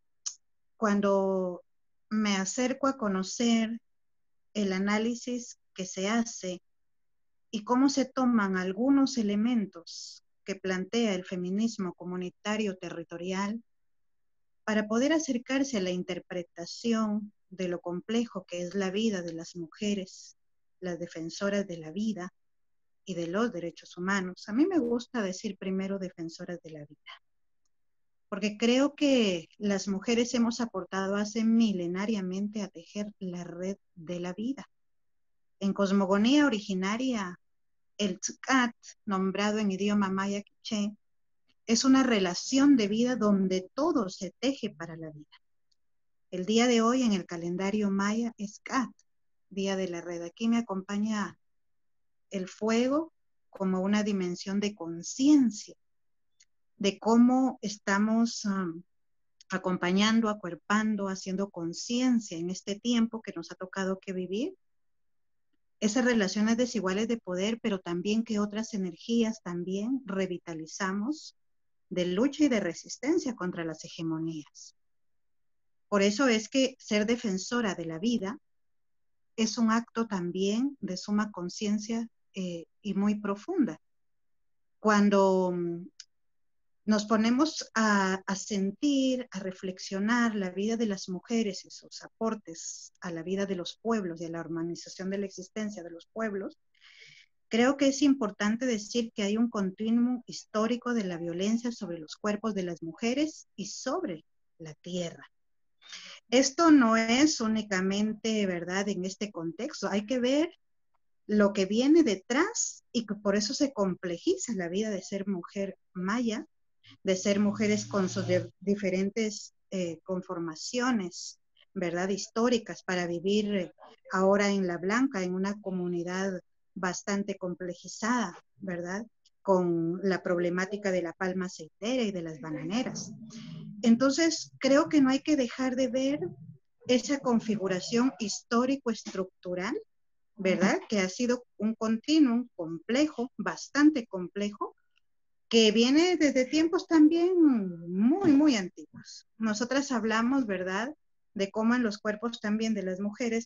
cuando me acerco a conocer el análisis que se hace y cómo se toman algunos elementos que plantea el feminismo comunitario territorial para poder acercarse a la interpretación de lo complejo que es la vida de las mujeres, las defensoras de la vida y de los derechos humanos. A mí me gusta decir primero defensoras de la vida, porque creo que las mujeres hemos aportado hace milenariamente a tejer la red de la vida. En cosmogonía originaria, el Tzcat, nombrado en idioma maya quiché, es una relación de vida donde todo se teje para la vida. El día de hoy en el calendario maya es Cat, Día de la Red. Aquí me acompaña el fuego como una dimensión de conciencia, de cómo estamos acompañando, acuerpando, haciendo conciencia en este tiempo que nos ha tocado que vivir. Esas relaciones desiguales de poder, pero también que otras energías también revitalizamos de lucha y de resistencia contra las hegemonías. Por eso es que ser defensora de la vida es un acto también de suma conciencia y muy profunda. Cuando nos ponemos a sentir, a reflexionar la vida de las mujeres y sus aportes a la vida de los pueblos y a la organización de la existencia de los pueblos, creo que es importante decir que hay un continuum histórico de la violencia sobre los cuerpos de las mujeres y sobre la tierra. Esto no es únicamente, ¿verdad?, en este contexto. Hay que ver lo que viene detrás y que por eso se complejiza la vida de ser mujer maya, de ser mujeres con sus diferentes conformaciones, ¿verdad?, históricas para vivir ahora en La Blanca, en una comunidad bastante complejizada, ¿verdad?, con la problemática de la palma aceitera y de las bananeras. Entonces, creo que no hay que dejar de ver esa configuración histórico-estructural, ¿verdad?, que ha sido un continuum complejo, bastante complejo, que viene desde tiempos también muy, muy antiguos. Nosotras hablamos, ¿verdad?, de cómo en los cuerpos también de las mujeres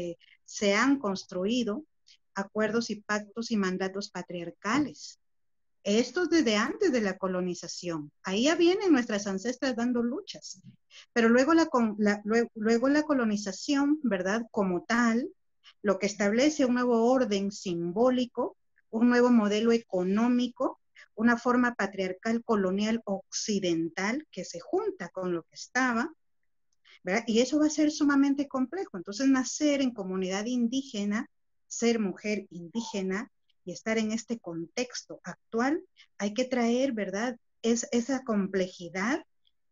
se han construido acuerdos y pactos y mandatos patriarcales. Estos desde antes de la colonización. Ahí ya vienen nuestras ancestras dando luchas. Pero luego luego la colonización, ¿verdad?, como tal, lo que establece un nuevo orden simbólico, un nuevo modelo económico, una forma patriarcal colonial occidental que se junta con lo que estaba, ¿verdad? Y eso va a ser sumamente complejo. Entonces, nacer en comunidad indígena, ser mujer indígena y estar en este contexto actual, hay que traer, ¿verdad?, esa complejidad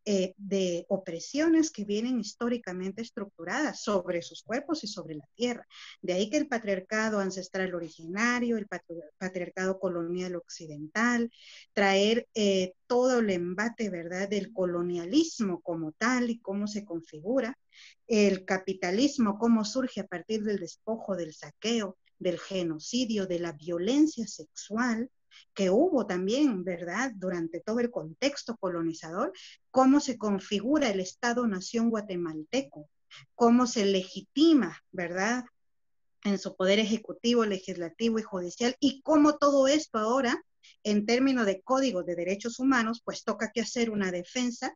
de opresiones que vienen históricamente estructuradas sobre sus cuerpos y sobre la tierra. De ahí que el patriarcado ancestral originario, el patriarcado colonial occidental, traer todo el embate, ¿verdad?, del colonialismo como tal y cómo se configura, el capitalismo, cómo surge a partir del despojo, del saqueo, del genocidio, de la violencia sexual, que hubo también, ¿verdad?, durante todo el contexto colonizador, cómo se configura el Estado-Nación guatemalteco, cómo se legitima, ¿verdad?, en su poder ejecutivo, legislativo y judicial, y cómo todo esto ahora en términos de código de derechos humanos, pues toca que hacer una defensa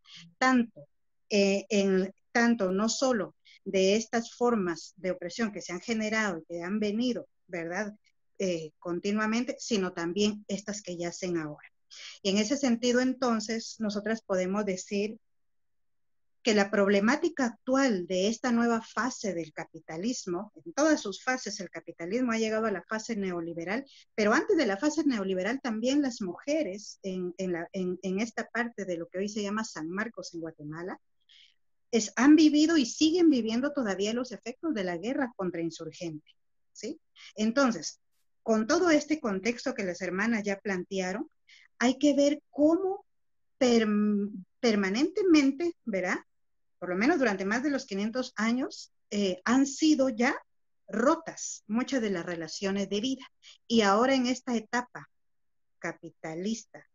tanto no solo de estas formas de opresión que se han generado y que han venido, ¿verdad? Continuamente, sino también estas que yacen ahora. Y en ese sentido, entonces, nosotras podemos decir que la problemática actual de esta nueva fase del capitalismo, en todas sus fases el capitalismo ha llegado a la fase neoliberal, pero antes de la fase neoliberal también las mujeres en esta parte de lo que hoy se llama San Marcos en Guatemala, han vivido y siguen viviendo todavía los efectos de la guerra contra insurgentes, ¿sí? Entonces, con todo este contexto que las hermanas ya plantearon, hay que ver cómo permanentemente, ¿verdad? Por lo menos durante más de los 500 años, han sido ya rotas muchas de las relaciones de vida. Y ahora en esta etapa capitalista,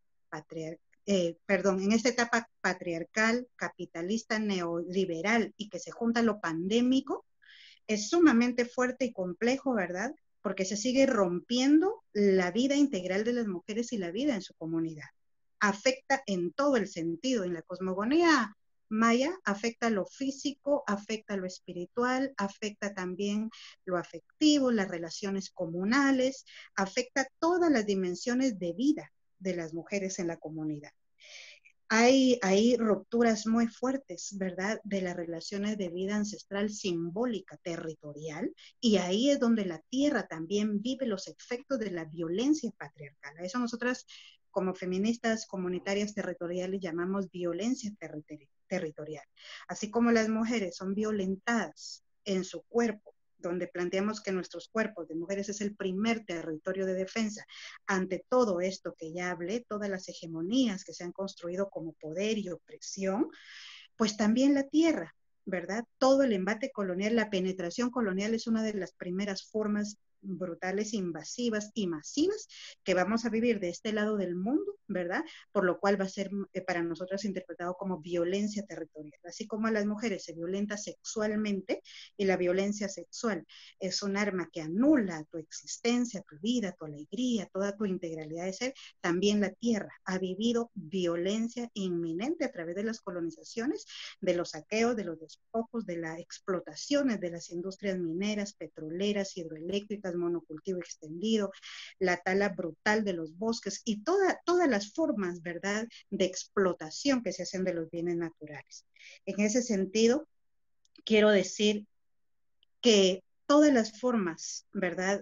en esta etapa patriarcal, capitalista, neoliberal y que se junta lo pandémico, es sumamente fuerte y complejo, ¿verdad? Porque se sigue rompiendo la vida integral de las mujeres y la vida en su comunidad. Afecta en todo el sentido, en la cosmogonía maya, afecta lo físico, afecta lo espiritual, afecta también lo afectivo, las relaciones comunales, afecta todas las dimensiones de vida de las mujeres en la comunidad. Hay rupturas muy fuertes, ¿verdad?, de las relaciones de vida ancestral simbólica, territorial, y ahí es donde la tierra también vive los efectos de la violencia patriarcal. A eso nosotras, como feministas comunitarias territoriales, llamamos violencia territorial. Así como las mujeres son violentadas en su cuerpo, donde planteamos que nuestros cuerpos de mujeres es el primer territorio de defensa ante todo esto que ya hablé, todas las hegemonías que se han construido como poder y opresión, pues también la tierra, ¿verdad? Todo el embate colonial, la penetración colonial es una de las primeras formas brutales, invasivas y masivas que vamos a vivir de este lado del mundo, ¿verdad? Por lo cual va a ser para nosotros interpretado como violencia territorial. Así como a las mujeres se violenta sexualmente, y la violencia sexual es un arma que anula tu existencia, tu vida, tu alegría, toda tu integralidad de ser, también la tierra ha vivido violencia inminente a través de las colonizaciones, de los saqueos, de los despojos, de las explotaciones de las industrias mineras, petroleras, hidroeléctricas, monocultivo extendido, la tala brutal de los bosques y todas las formas, ¿verdad?, de explotación que se hacen de los bienes naturales. En ese sentido, quiero decir que todas las formas, ¿verdad?,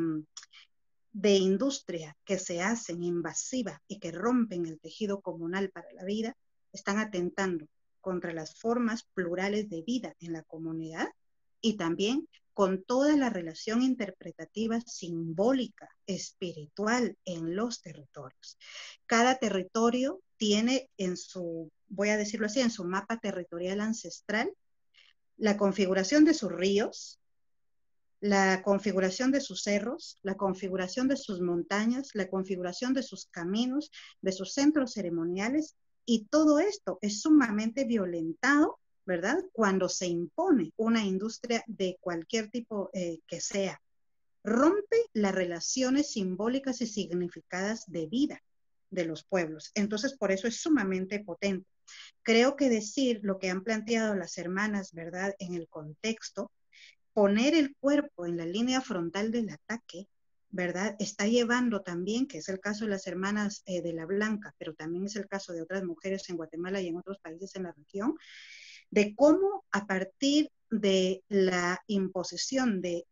de industria que se hacen invasiva y que rompen el tejido comunal para la vida, están atentando contra las formas plurales de vida en la comunidad y también con toda la relación interpretativa, simbólica, espiritual en los territorios. Cada territorio tiene en su, voy a decirlo así, en su mapa territorial ancestral, la configuración de sus ríos, la configuración de sus cerros, la configuración de sus montañas, la configuración de sus caminos, de sus centros ceremoniales, y todo esto es sumamente violentado, ¿verdad?, cuando se impone una industria de cualquier tipo que sea. Rompe las relaciones simbólicas y significadas de vida de los pueblos. Entonces, por eso es sumamente potente. Creo que decir lo que han planteado las hermanas, ¿verdad?, en el contexto, poner el cuerpo en la línea frontal del ataque, ¿verdad?, está llevando también, que es el caso de las hermanas de La Blanca, pero también es el caso de otras mujeres en Guatemala y en otros países en la región, de cómo a partir de la imposición de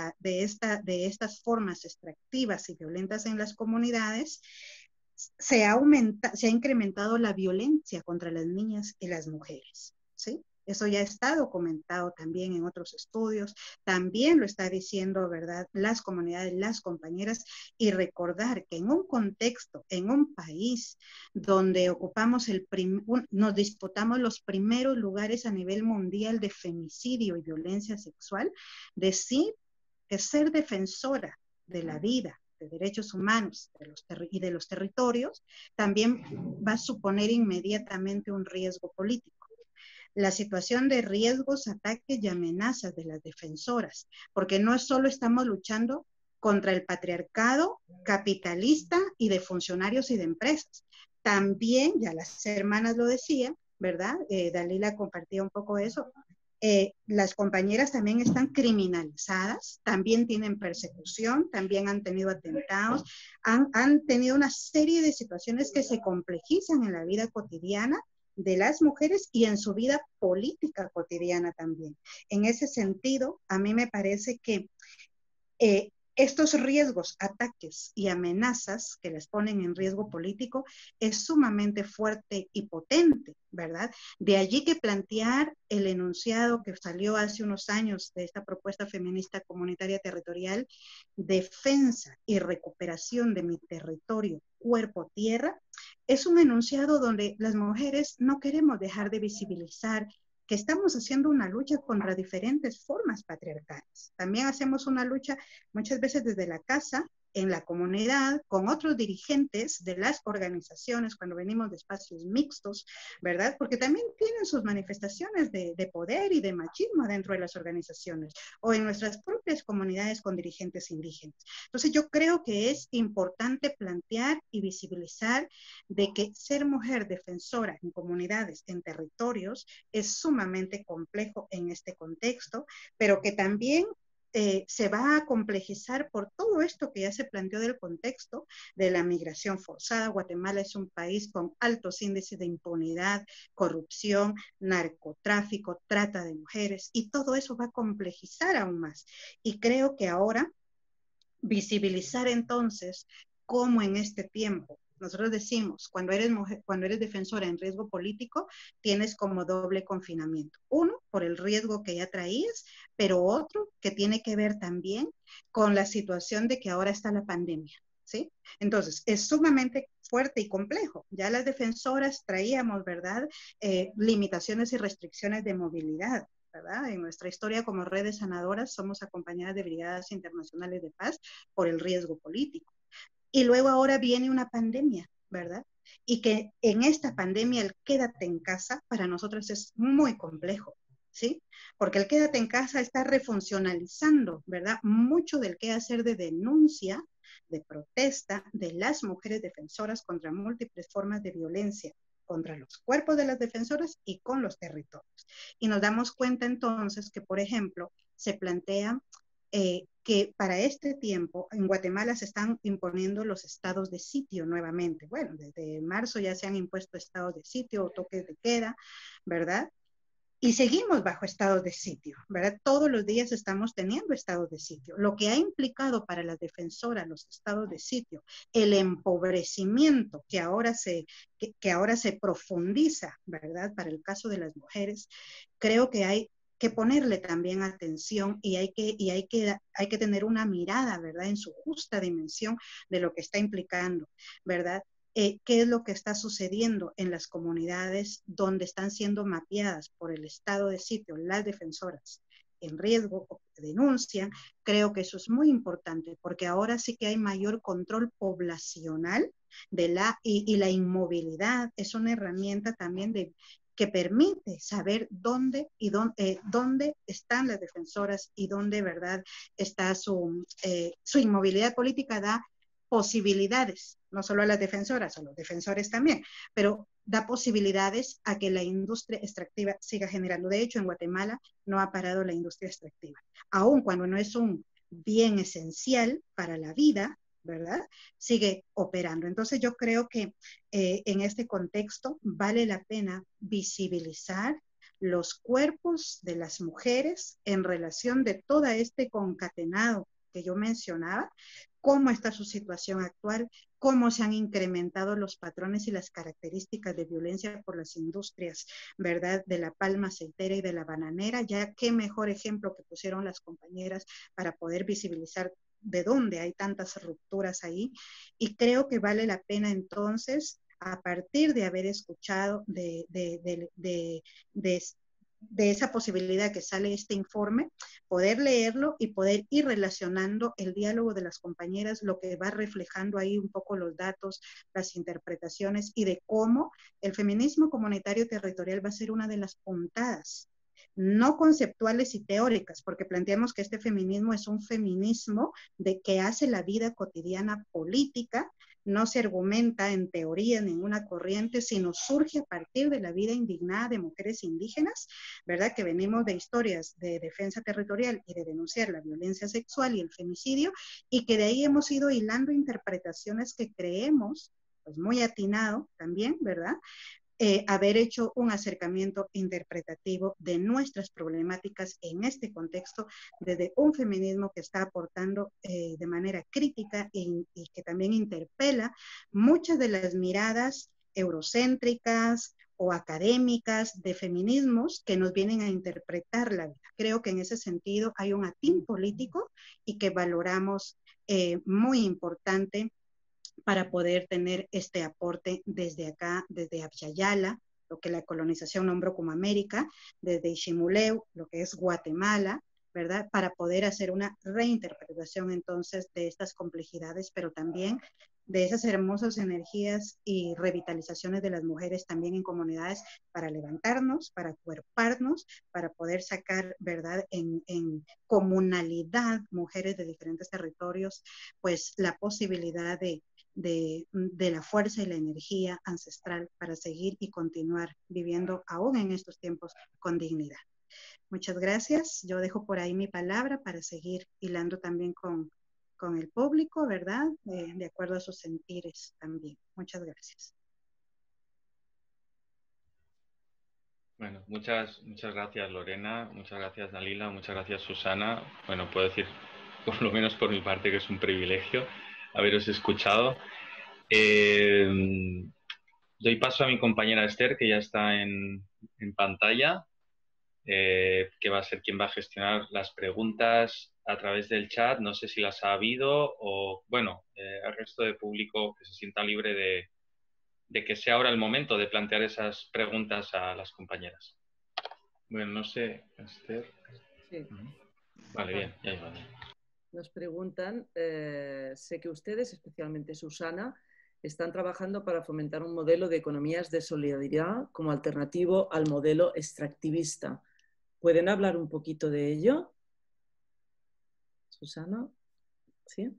estas formas extractivas y violentas en las comunidades, se ha incrementado la violencia contra las niñas y las mujeres, ¿sí? Eso ya está documentado también en otros estudios, también lo está diciendo, ¿verdad?, las comunidades, las compañeras, y recordar que en un contexto, en un país donde ocupamos nos disputamos los primeros lugares a nivel mundial de femicidio y violencia sexual, decir que ser defensora de la vida, de derechos humanos y de los territorios, también va a suponer inmediatamente un riesgo político. La situación de riesgos, ataques y amenazas de las defensoras, porque no solo estamos luchando contra el patriarcado capitalista y de funcionarios y de empresas. También, ya las hermanas lo decían, ¿verdad? Dalila compartía un poco eso. Las compañeras también están criminalizadas, también tienen persecución, también han tenido atentados, han tenido una serie de situaciones que se complejizan en la vida cotidiana de las mujeres y en su vida política cotidiana también. En ese sentido, a mí me parece que estos riesgos, ataques y amenazas que les ponen en riesgo político es sumamente fuerte y potente, ¿verdad? De allí que plantear el enunciado que salió hace unos años de esta propuesta feminista comunitaria territorial, defensa y recuperación de mi territorio, cuerpo, tierra, es un enunciado donde las mujeres no queremos dejar de visibilizar que estamos haciendo una lucha contra diferentes formas patriarcales. También hacemos una lucha muchas veces desde la casa, en la comunidad, con otros dirigentes de las organizaciones, cuando venimos de espacios mixtos, ¿verdad? Porque también tienen sus manifestaciones de poder y de machismo dentro de las organizaciones, o en nuestras propias comunidades con dirigentes indígenas. Entonces yo creo que es importante plantear y visibilizar de que ser mujer defensora en comunidades, en territorios, es sumamente complejo en este contexto, pero que también se va a complejizar por todo esto que ya se planteó del contexto de la migración forzada. Guatemala es un país con altos índices de impunidad, corrupción, narcotráfico, trata de mujeres, y todo eso va a complejizar aún más. Y creo que ahora visibilizar entonces cómo en este tiempo, nosotros decimos, cuando eres mujer, cuando eres defensora en riesgo político, tienes como doble confinamiento. Uno, por el riesgo que ya traías, pero otro que tiene que ver también con la situación de que ahora está la pandemia, ¿sí? Entonces, es sumamente fuerte y complejo. Ya las defensoras traíamos, ¿verdad? Limitaciones y restricciones de movilidad, ¿verdad? En nuestra historia como redes sanadoras somos acompañadas de brigadas internacionales de paz por el riesgo político. Y luego ahora viene una pandemia, ¿verdad? Y que en esta pandemia el quédate en casa para nosotros es muy complejo, ¿sí? Porque el quédate en casa está refuncionalizando, ¿verdad? Mucho del quehacer de denuncia, de protesta de las mujeres defensoras contra múltiples formas de violencia contra los cuerpos de las defensoras y con los territorios. Y nos damos cuenta entonces que, por ejemplo, se plantea que para este tiempo en Guatemala se están imponiendo los estados de sitio nuevamente. Bueno, desde marzo ya se han impuesto estados de sitio o toques de queda, ¿verdad? Y seguimos bajo estados de sitio, ¿verdad? Todos los días estamos teniendo estados de sitio. Lo que ha implicado para las defensoras los estados de sitio, el empobrecimiento que ahora se profundiza, ¿verdad? Para el caso de las mujeres, creo que hay que ponerle también atención y hay que tener una mirada, ¿verdad? En su justa dimensión de lo que está implicando, ¿verdad? Qué es lo que está sucediendo en las comunidades donde están siendo mapeadas por el estado de sitio las defensoras en riesgo o que denuncian. Creo que eso es muy importante porque ahora sí que hay mayor control poblacional y la inmovilidad es una herramienta también que permite saber dónde están las defensoras y dónde, ¿verdad?, está su inmovilidad política. Da posibilidades, no solo a las defensoras, a los defensores también, pero da posibilidades a que la industria extractiva siga generando. De hecho, en Guatemala no ha parado la industria extractiva, aun cuando no es un bien esencial para la vida, ¿verdad? Sigue operando. Entonces yo creo que en este contexto vale la pena visibilizar los cuerpos de las mujeres en relación de todo este concatenado que yo mencionaba, cómo está su situación actual, cómo se han incrementado los patrones y las características de violencia por las industrias, ¿verdad?, de la palma aceitera y de la bananera. Ya qué mejor ejemplo que pusieron las compañeras para poder visibilizar de dónde hay tantas rupturas ahí. Y creo que vale la pena entonces, a partir de haber escuchado de esa posibilidad que sale este informe, poder leerlo y poder ir relacionando el diálogo de las compañeras, lo que va reflejando ahí un poco los datos, las interpretaciones y de cómo el feminismo comunitario territorial va a ser una de las puntadas no conceptuales y teóricas, porque planteamos que este feminismo es un feminismo de que hace la vida cotidiana política, no se argumenta en teoría en ninguna corriente, sino surge a partir de la vida indignada de mujeres indígenas, ¿verdad? Que venimos de historias de defensa territorial y de denunciar la violencia sexual y el femicidio, y que de ahí hemos ido hilando interpretaciones que creemos, pues muy atinado también, ¿verdad? Haber hecho un acercamiento interpretativo de nuestras problemáticas en este contexto desde un feminismo que está aportando de manera crítica y que también interpela muchas de las miradas eurocéntricas o académicas de feminismos que nos vienen a interpretar la vida. Creo que en ese sentido hay un atín político y que valoramos muy importante para poder tener este aporte desde acá, desde Abya, lo que la colonización nombró como América, desde Iximuleu, lo que es Guatemala, ¿verdad? Para poder hacer una reinterpretación entonces de estas complejidades, pero también de esas hermosas energías y revitalizaciones de las mujeres también en comunidades para levantarnos, para cuerparnos, para poder sacar, ¿verdad? En comunalidad, mujeres de diferentes territorios, pues la posibilidad de la fuerza y la energía ancestral para seguir y continuar viviendo aún en estos tiempos con dignidad. Muchas gracias. Yo dejo por ahí mi palabra para seguir hilando también con el público, ¿verdad? De acuerdo a sus sentires también. Muchas gracias. Bueno, muchas gracias, Lorena, muchas gracias, Dalila, muchas gracias, Susana. Bueno, puedo decir, por lo menos por mi parte, que es un privilegio haberos escuchado. Doy paso a mi compañera Esther, que ya está en pantalla, que va a ser quien va a gestionar las preguntas a través del chat. No sé si las ha habido o, bueno, al resto del público que se sienta libre de que sea ahora el momento de plantear esas preguntas a las compañeras. Bueno, no sé, Esther. Sí. Vale, bien, ya iba bien. Nos preguntan, sé que ustedes, especialmente Susana, están trabajando para fomentar un modelo de economías de solidaridad como alternativo al modelo extractivista. ¿Pueden hablar un poquito de ello? Susana, ¿sí?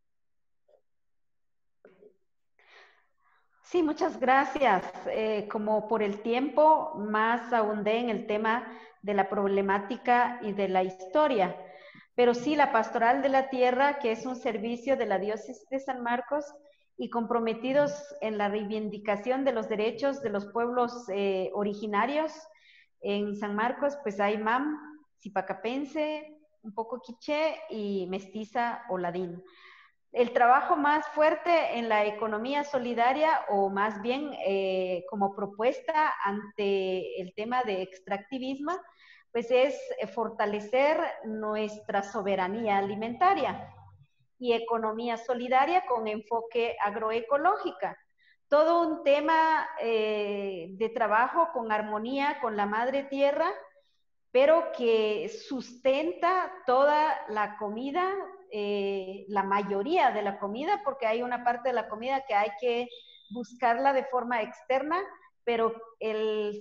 Sí, muchas gracias. Como por el tiempo, más ahondé en el tema de la problemática y de la historia. Pero sí, la Pastoral de la Tierra, que es un servicio de la Diócesis de San Marcos, y comprometidos en la reivindicación de los derechos de los pueblos originarios en San Marcos, pues hay MAM, Zipacapense, un poco quiché y mestiza o ladino. El trabajo más fuerte en la economía solidaria, o más bien como propuesta ante el tema de extractivismo, pues es fortalecer nuestra soberanía alimentaria y economía solidaria con enfoque agroecológica. Todo un tema de trabajo con armonía con la madre tierra, pero que sustenta toda la comida, la mayoría de la comida, porque hay una parte de la comida que hay que buscarla de forma externa, pero el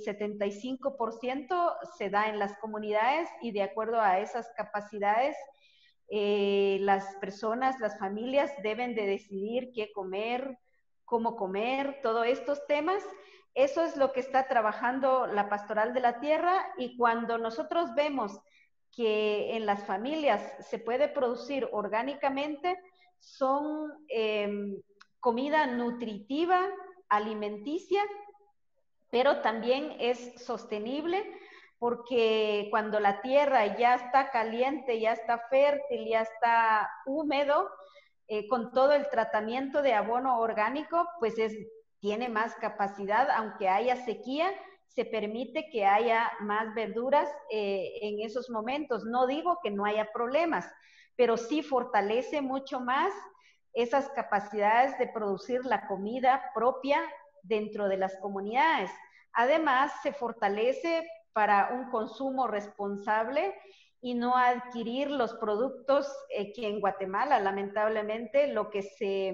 75% se da en las comunidades y de acuerdo a esas capacidades, las personas, las familias deben de decidir qué comer, cómo comer, todos estos temas. Eso es lo que está trabajando la Pastoral de la Tierra, y cuando nosotros vemos que en las familias se puede producir orgánicamente, son comida nutritiva, alimenticia, pero también es sostenible, porque cuando la tierra ya está caliente, ya está fértil, ya está húmedo, con todo el tratamiento de abono orgánico, pues tiene más capacidad, aunque haya sequía, se permite que haya más verduras en esos momentos. No digo que no haya problemas, pero sí fortalece mucho más esas capacidades de producir la comida propia dentro de las comunidades. Además, se fortalece para un consumo responsable y no adquirir los productos que en Guatemala, lamentablemente, lo que se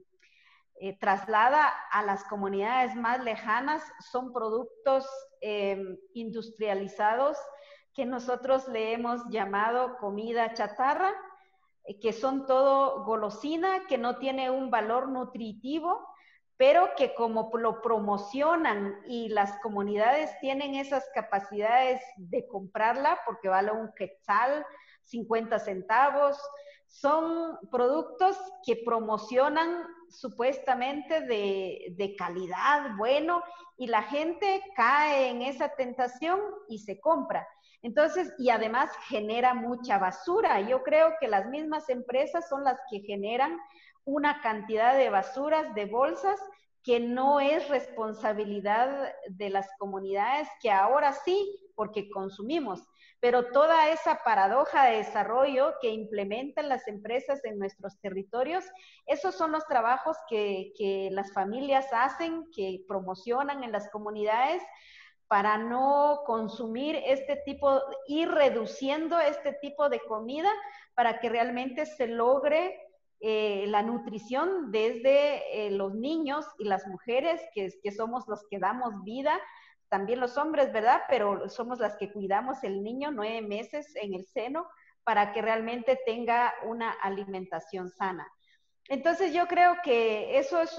traslada a las comunidades más lejanas son productos industrializados que nosotros le hemos llamado comida chatarra, que son todo golosina, que no tiene un valor nutritivo, pero que como lo promocionan y las comunidades tienen esas capacidades de comprarla porque vale un quetzal, 50 centavos, son productos que promocionan supuestamente de calidad, bueno, y la gente cae en esa tentación y se compra. Entonces, y además genera mucha basura. Yo creo que las mismas empresas son las que generan una cantidad de basuras, de bolsas, que no es responsabilidad de las comunidades, que ahora sí, porque consumimos, pero toda esa paradoja de desarrollo que implementan las empresas en nuestros territorios, esos son los trabajos que las familias hacen, que promocionan en las comunidades, para no consumir este tipo, ir reduciendo este tipo de comida para que realmente se logre la nutrición desde los niños y las mujeres, que somos los que damos vida, también los hombres, ¿verdad? Pero somos las que cuidamos el niño 9 meses en el seno para que realmente tenga una alimentación sana. Entonces yo creo que eso es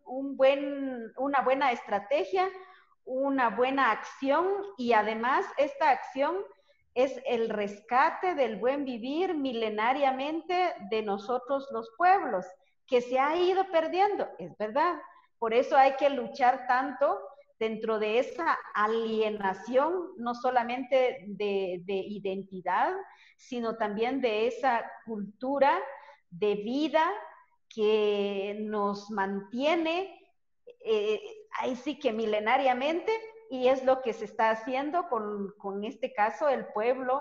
una buena estrategia, una buena acción, y además esta acción es el rescate del buen vivir milenariamente de nosotros los pueblos, que se ha ido perdiendo, es verdad. Por eso hay que luchar tanto dentro de esa alienación, no solamente de identidad, sino también de esa cultura de vida que nos mantiene ahí sí que milenariamente, y es lo que se está haciendo con este caso, el pueblo,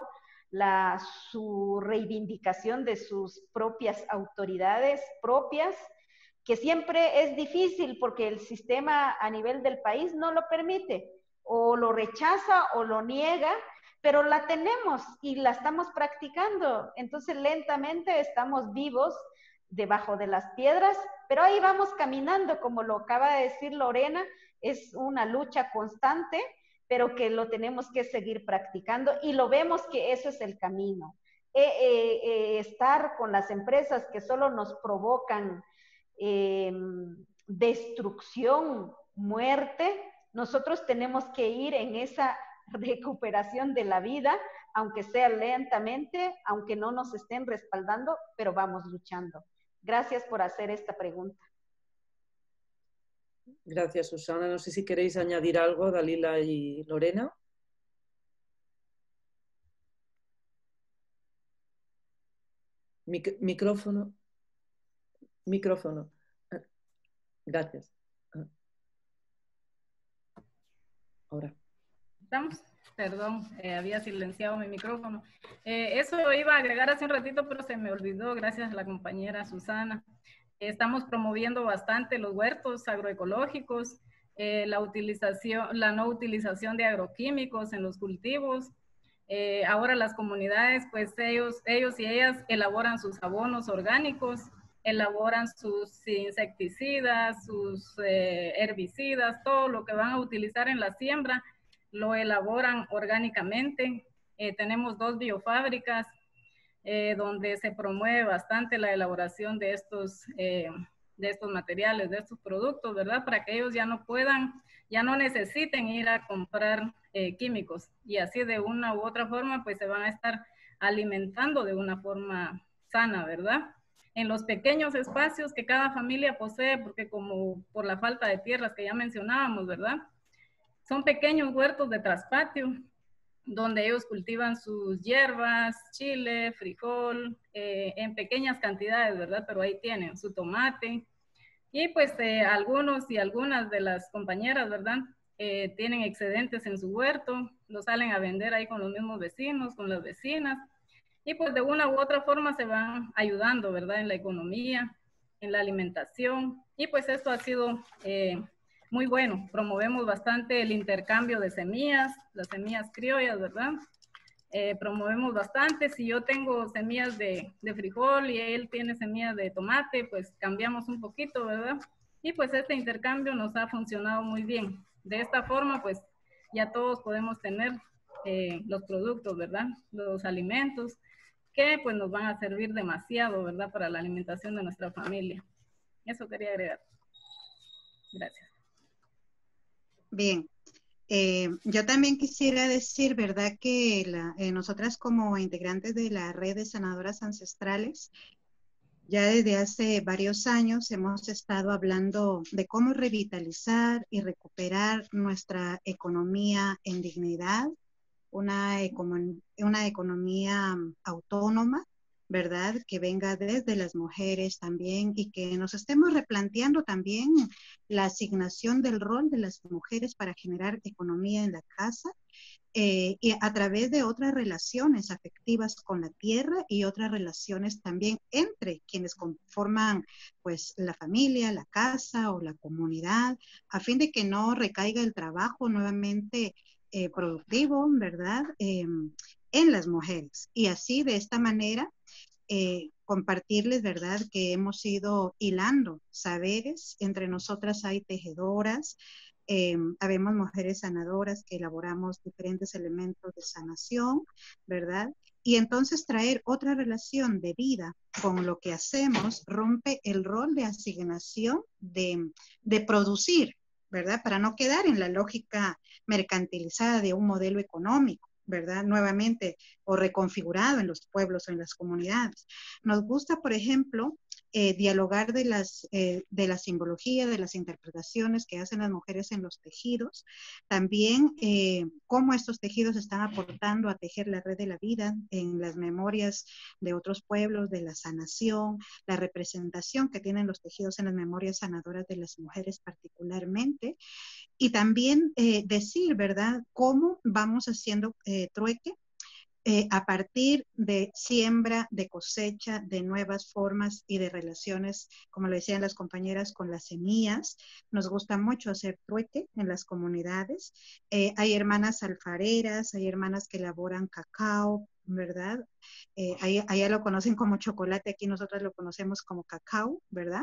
su reivindicación de sus propias autoridades propias, que siempre es difícil porque el sistema a nivel del país no lo permite, o lo rechaza o lo niega, pero la tenemos y la estamos practicando. Entonces lentamente estamos vivos debajo de las piedras, pero ahí vamos caminando, como lo acaba de decir Lorena, es una lucha constante, pero que lo tenemos que seguir practicando, y lo vemos que eso es el camino. Estar con las empresas que solo nos provocan destrucción, muerte, nosotros tenemos que ir en esa recuperación de la vida, aunque sea lentamente, aunque no nos estén respaldando, pero vamos luchando. Gracias por hacer esta pregunta. Gracias, Susana. No sé si queréis añadir algo, Dalila y Lorena. Micrófono. Micrófono. Gracias. Ahora. ¿Estamos? Perdón, había silenciado mi micrófono. Eso iba a agregar hace un ratito, pero se me olvidó, gracias a la compañera Susana. Estamos promoviendo bastante los huertos agroecológicos, la no utilización de agroquímicos en los cultivos. Ahora las comunidades, pues ellos y ellas elaboran sus abonos orgánicos, elaboran sus insecticidas, sus herbicidas, todo lo que van a utilizar en la siembra, lo elaboran orgánicamente. Tenemos 2 biofábricas donde se promueve bastante la elaboración de estos materiales, de estos productos, ¿verdad? Para que ellos ya no necesiten ir a comprar químicos, y así de una u otra forma pues se van a estar alimentando de una forma sana, ¿verdad? En los pequeños espacios que cada familia posee, porque como por la falta de tierras que ya mencionábamos, ¿verdad? Son pequeños huertos de traspatio, donde ellos cultivan sus hierbas, chile, frijol, en pequeñas cantidades, ¿verdad? Pero ahí tienen su tomate. Y pues algunos y algunas de las compañeras, ¿verdad? Tienen excedentes en su huerto, lo salen a vender ahí con los mismos vecinos, con las vecinas. Y pues de una u otra forma se van ayudando, ¿verdad? En la economía, en la alimentación. Y pues esto ha sido muy bueno. Promovemos bastante el intercambio de semillas, las semillas criollas, ¿verdad? Promovemos bastante. Si yo tengo semillas de frijol y él tiene semillas de tomate, pues cambiamos un poquito, ¿verdad? Y pues este intercambio nos ha funcionado muy bien. De esta forma, pues ya todos podemos tener los productos, ¿verdad? Los alimentos que pues nos van a servir demasiado, ¿verdad? Para la alimentación de nuestra familia. Eso quería agregar. Gracias. Bien. Yo también quisiera decir, ¿verdad? Que nosotras como integrantes de la red de sanadoras ancestrales, ya desde hace varios años hemos estado hablando de cómo revitalizar y recuperar nuestra economía en dignidad, una economía autónoma, ¿verdad? Que venga desde las mujeres también y que nos estemos replanteando también la asignación del rol de las mujeres para generar economía en la casa. Y a través de otras relaciones afectivas con la tierra y otras relaciones también entre quienes conforman pues la familia, la casa o la comunidad, a fin de que no recaiga el trabajo nuevamente productivo, ¿verdad? En las mujeres. Y así de esta manera compartirles, ¿verdad? Que hemos ido hilando saberes. Entre nosotras hay tejedoras, habemos mujeres sanadoras que elaboramos diferentes elementos de sanación, ¿verdad? Y entonces traer otra relación de vida con lo que hacemos rompe el rol de asignación de producir, ¿verdad? Para no quedar en la lógica mercantilizada de un modelo económico, ¿verdad? Nuevamente, o reconfigurado en los pueblos o en las comunidades. Nos gusta, por ejemplo, dialogar de la simbología, de las interpretaciones que hacen las mujeres en los tejidos, también cómo estos tejidos están aportando a tejer la red de la vida en las memorias de otros pueblos, de la sanación, la representación que tienen los tejidos en las memorias sanadoras de las mujeres particularmente, y también decir, ¿verdad?, cómo vamos haciendo trueque a partir de siembra, de cosecha, de nuevas formas y de relaciones, como lo decían las compañeras, con las semillas. Nos gusta mucho hacer trueque en las comunidades. Hay hermanas alfareras, hay hermanas que elaboran cacao, ¿verdad? Allá lo conocen como chocolate, aquí nosotros lo conocemos como cacao, ¿verdad?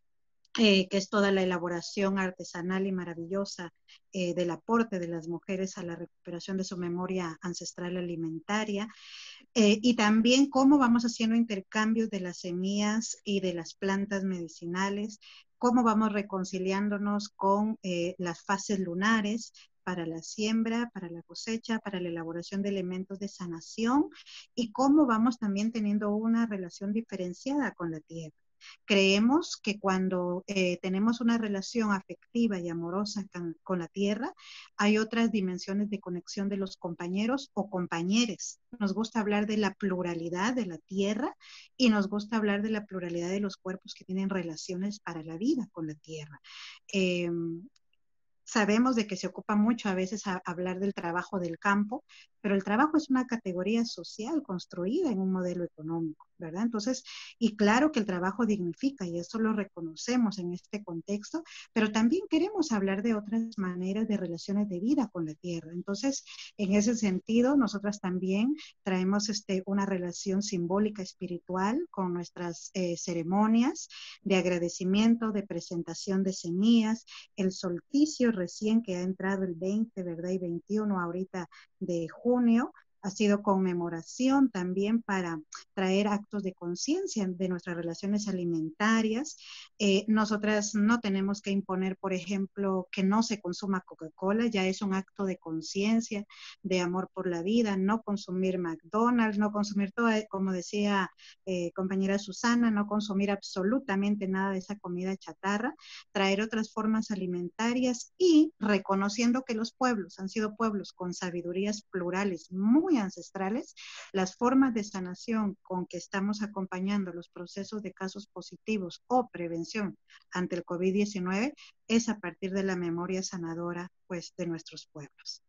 Que es toda la elaboración artesanal y maravillosa del aporte de las mujeres a la recuperación de su memoria ancestral alimentaria, y también cómo vamos haciendo intercambios de las semillas y de las plantas medicinales, cómo vamos reconciliándonos con las fases lunares para la siembra, para la cosecha, para la elaboración de elementos de sanación, y cómo vamos también teniendo una relación diferenciada con la tierra. Creemos que cuando tenemos una relación afectiva y amorosa con la tierra, hay otras dimensiones de conexión de los compañeros o compañeres. Nos gusta hablar de la pluralidad de la tierra y nos gusta hablar de la pluralidad de los cuerpos que tienen relaciones para la vida con la tierra. Sabemos de que se ocupa mucho a veces hablar del trabajo del campo, pero el trabajo es una categoría social construida en un modelo económico, ¿verdad? Entonces, y claro que el trabajo dignifica y eso lo reconocemos en este contexto, pero también queremos hablar de otras maneras de relaciones de vida con la tierra. Entonces, en ese sentido, nosotras también traemos una relación simbólica espiritual con nuestras ceremonias de agradecimiento, de presentación de semillas, el solsticio recién que ha entrado el 20, ¿verdad? Y 21 ahorita de junio, ha sido conmemoración también para traer actos de conciencia de nuestras relaciones alimentarias. Nosotras no tenemos que imponer, por ejemplo, que no se consuma Coca-Cola, ya es un acto de conciencia, de amor por la vida, no consumir McDonald's, no consumir todo, como decía compañera Susana, no consumir absolutamente nada de esa comida chatarra, traer otras formas alimentarias y reconociendo que los pueblos han sido pueblos con sabidurías plurales muy ancestrales, las formas de sanación con que estamos acompañando los procesos de casos positivos o prevención ante el COVID-19 es a partir de la memoria sanadora pues, de nuestros pueblos.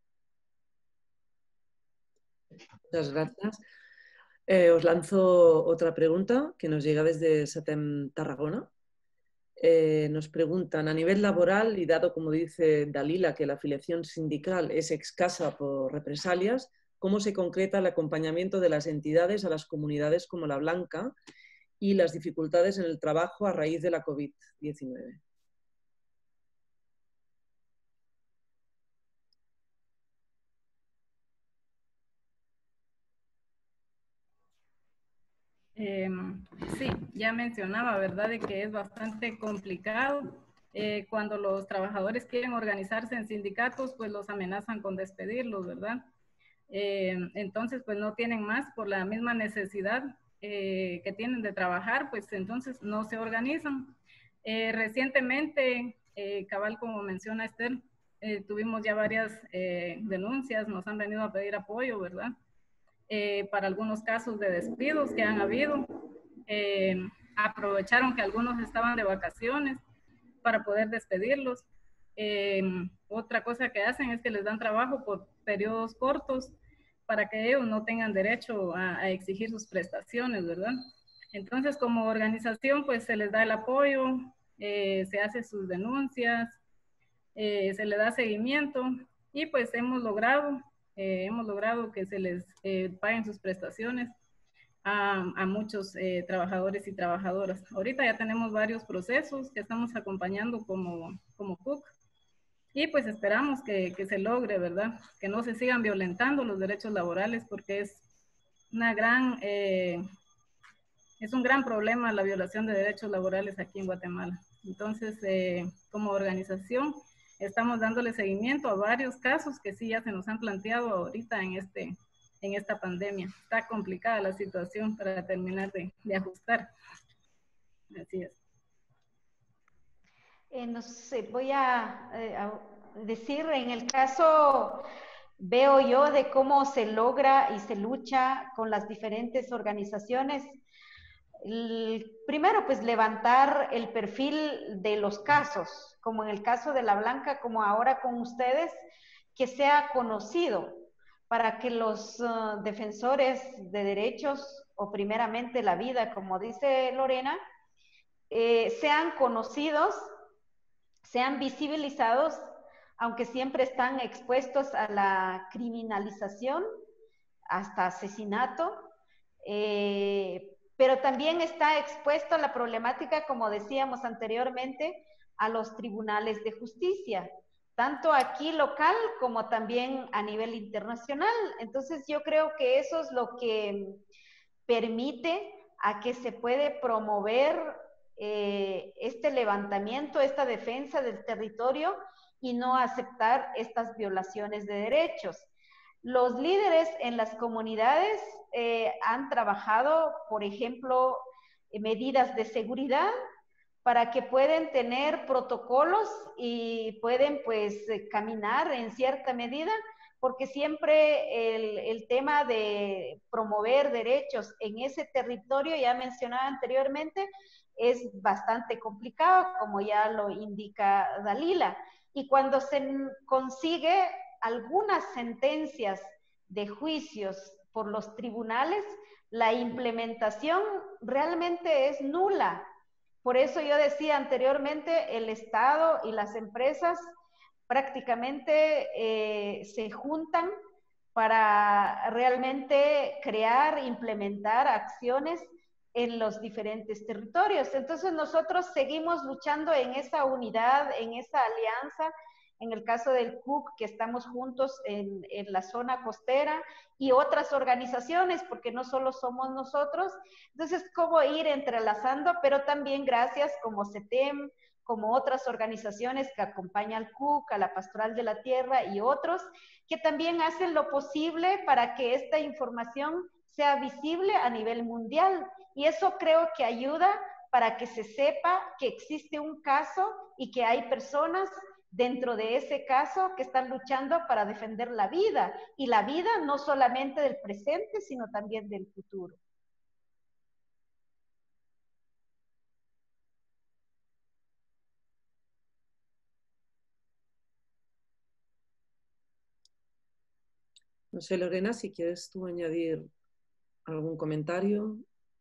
Muchas gracias. Os lanzo otra pregunta que nos llega desde Setem, Tarragona. Nos preguntan, a nivel laboral, y dado, como dice Dalila, que la afiliación sindical es escasa por represalias, ¿cómo se concreta el acompañamiento de las entidades a las comunidades como La Blanca y las dificultades en el trabajo a raíz de la COVID-19? Sí, ya mencionaba, ¿verdad?, de que es bastante complicado. Cuando los trabajadores quieren organizarse en sindicatos, pues los amenazan con despedirlos, ¿verdad? Entonces, pues no tienen más por la misma necesidad que tienen de trabajar, pues entonces no se organizan. Recientemente, cabal, como menciona Esther, tuvimos ya varias denuncias, nos han venido a pedir apoyo, ¿verdad? Para algunos casos de despidos que han habido. Aprovecharon que algunos estaban de vacaciones para poder despedirlos. Otra cosa que hacen es que les dan trabajo por periodos cortos para que ellos no tengan derecho a exigir sus prestaciones, ¿verdad? Entonces, como organización, pues se les da el apoyo, se hace sus denuncias, se le da seguimiento y pues hemos logrado que se les paguen sus prestaciones a muchos trabajadores y trabajadoras. Ahorita ya tenemos varios procesos que estamos acompañando como CUC y pues esperamos que se logre, ¿verdad? Que no se sigan violentando los derechos laborales porque es un gran problema la violación de derechos laborales aquí en Guatemala. Entonces, como organización, estamos dándole seguimiento a varios casos que sí ya se nos han planteado ahorita en esta pandemia. Está complicada la situación para terminar de ajustar. Así es. No sé, voy a decir, en el caso, veo yo de cómo se logra y se lucha con las diferentes organizaciones. Primero, pues levantar el perfil de los casos, como en el caso de La Blanca, como ahora con ustedes, que sea conocido para que los defensores de derechos, o primeramente la vida, como dice Lorena, sean conocidos, sean visibilizados, aunque siempre están expuestos a la criminalización, hasta asesinato, pero también está expuesto a la problemática, como decíamos anteriormente, a los tribunales de justicia, tanto aquí local como también a nivel internacional. Entonces yo creo que eso es lo que permite a que se puede promover este levantamiento, esta defensa del territorio y no aceptar estas violaciones de derechos. Los líderes en las comunidades han trabajado, por ejemplo, medidas de seguridad para que pueden tener protocolos y pueden pues caminar en cierta medida, porque siempre el tema de promover derechos en ese territorio, ya mencionaba anteriormente, es bastante complicado, como ya lo indica Dalila. Y cuando se consigue algunas sentencias de juicios por los tribunales, la implementación realmente es nula. Por eso yo decía anteriormente, el Estado y las empresas prácticamente se juntan para realmente crear, implementar acciones en los diferentes territorios. Entonces nosotros seguimos luchando en esa unidad, en esa alianza. En el caso del CUC, que estamos juntos en la zona costera, y otras organizaciones, porque no solo somos nosotros. Entonces, cómo ir entrelazando, pero también gracias como CETEM, como otras organizaciones que acompañan al CUC, a la Pastoral de la Tierra y otros, que también hacen lo posible para que esta información sea visible a nivel mundial. Y eso creo que ayuda para que se sepa que existe un caso y que hay personas dentro de ese caso que están luchando para defender la vida, y la vida no solamente del presente, sino también del futuro. No sé, Lorena, si quieres tú añadir algún comentario.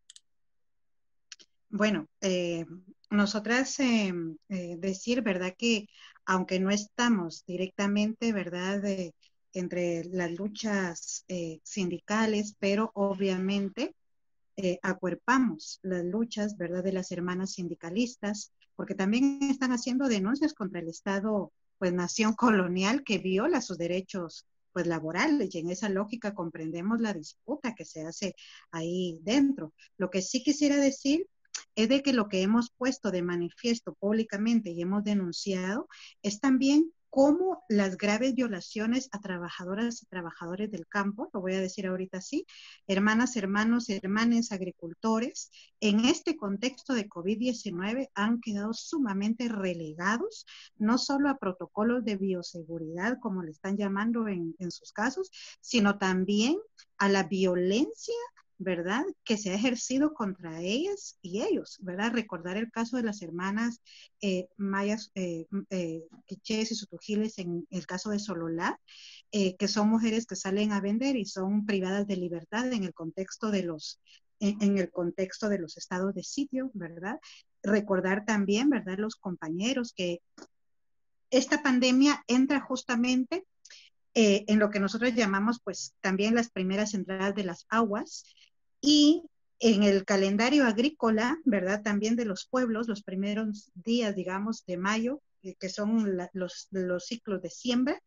Bueno, nosotras decir, ¿verdad? Que aunque no estamos directamente, ¿verdad? Entre las luchas sindicales, pero obviamente acuerpamos las luchas, ¿verdad? De las hermanas sindicalistas, porque también están haciendo denuncias contra el Estado, pues nación colonial que viola sus derechos pues laborales, y en esa lógica comprendemos la disputa que se hace ahí dentro. Lo que sí quisiera decir es de que lo que hemos puesto de manifiesto públicamente y hemos denunciado es también cómo las graves violaciones a trabajadoras y trabajadores del campo, lo voy a decir ahorita así, hermanas, hermanos, hermanes, agricultores, en este contexto de COVID-19 han quedado sumamente relegados, no solo a protocolos de bioseguridad, como le están llamando en sus casos, sino también a la violencia, ¿verdad?, que se ha ejercido contra ellas y ellos, ¿verdad? Recordar el caso de las hermanas mayas, quichés y sutujiles en el caso de Sololá, que son mujeres que salen a vender y son privadas de libertad en el contexto de en el contexto de los estados de sitio, ¿verdad? Recordar también, ¿verdad?, los compañeros que esta pandemia entra justamente en lo que nosotros llamamos pues también las primeras entradas de las aguas, y en el calendario agrícola, ¿verdad?, también de los pueblos, los primeros días, digamos, de mayo, que son los ciclos de siembra,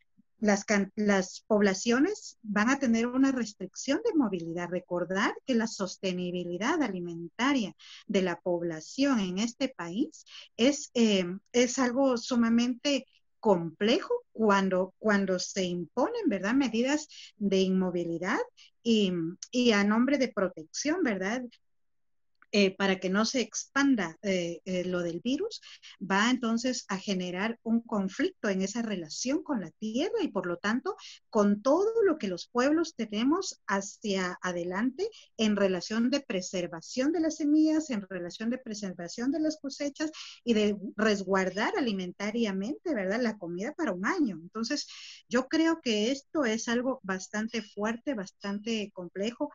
las poblaciones van a tener una restricción de movilidad. Recordar que la sostenibilidad alimentaria de la población en este país es algo sumamente complejo cuando se imponen, ¿verdad?, medidas de inmovilidad y a nombre de protección, ¿verdad?, para que no se expanda lo del virus, va entonces a generar un conflicto en esa relación con la tierra y por lo tanto con todo lo que los pueblos tenemos hacia adelante en relación de preservación de las semillas, en relación de preservación de las cosechas y de resguardar alimentariamente, ¿verdad?, la comida para un año. Entonces, yo creo que esto es algo bastante fuerte, bastante complejo.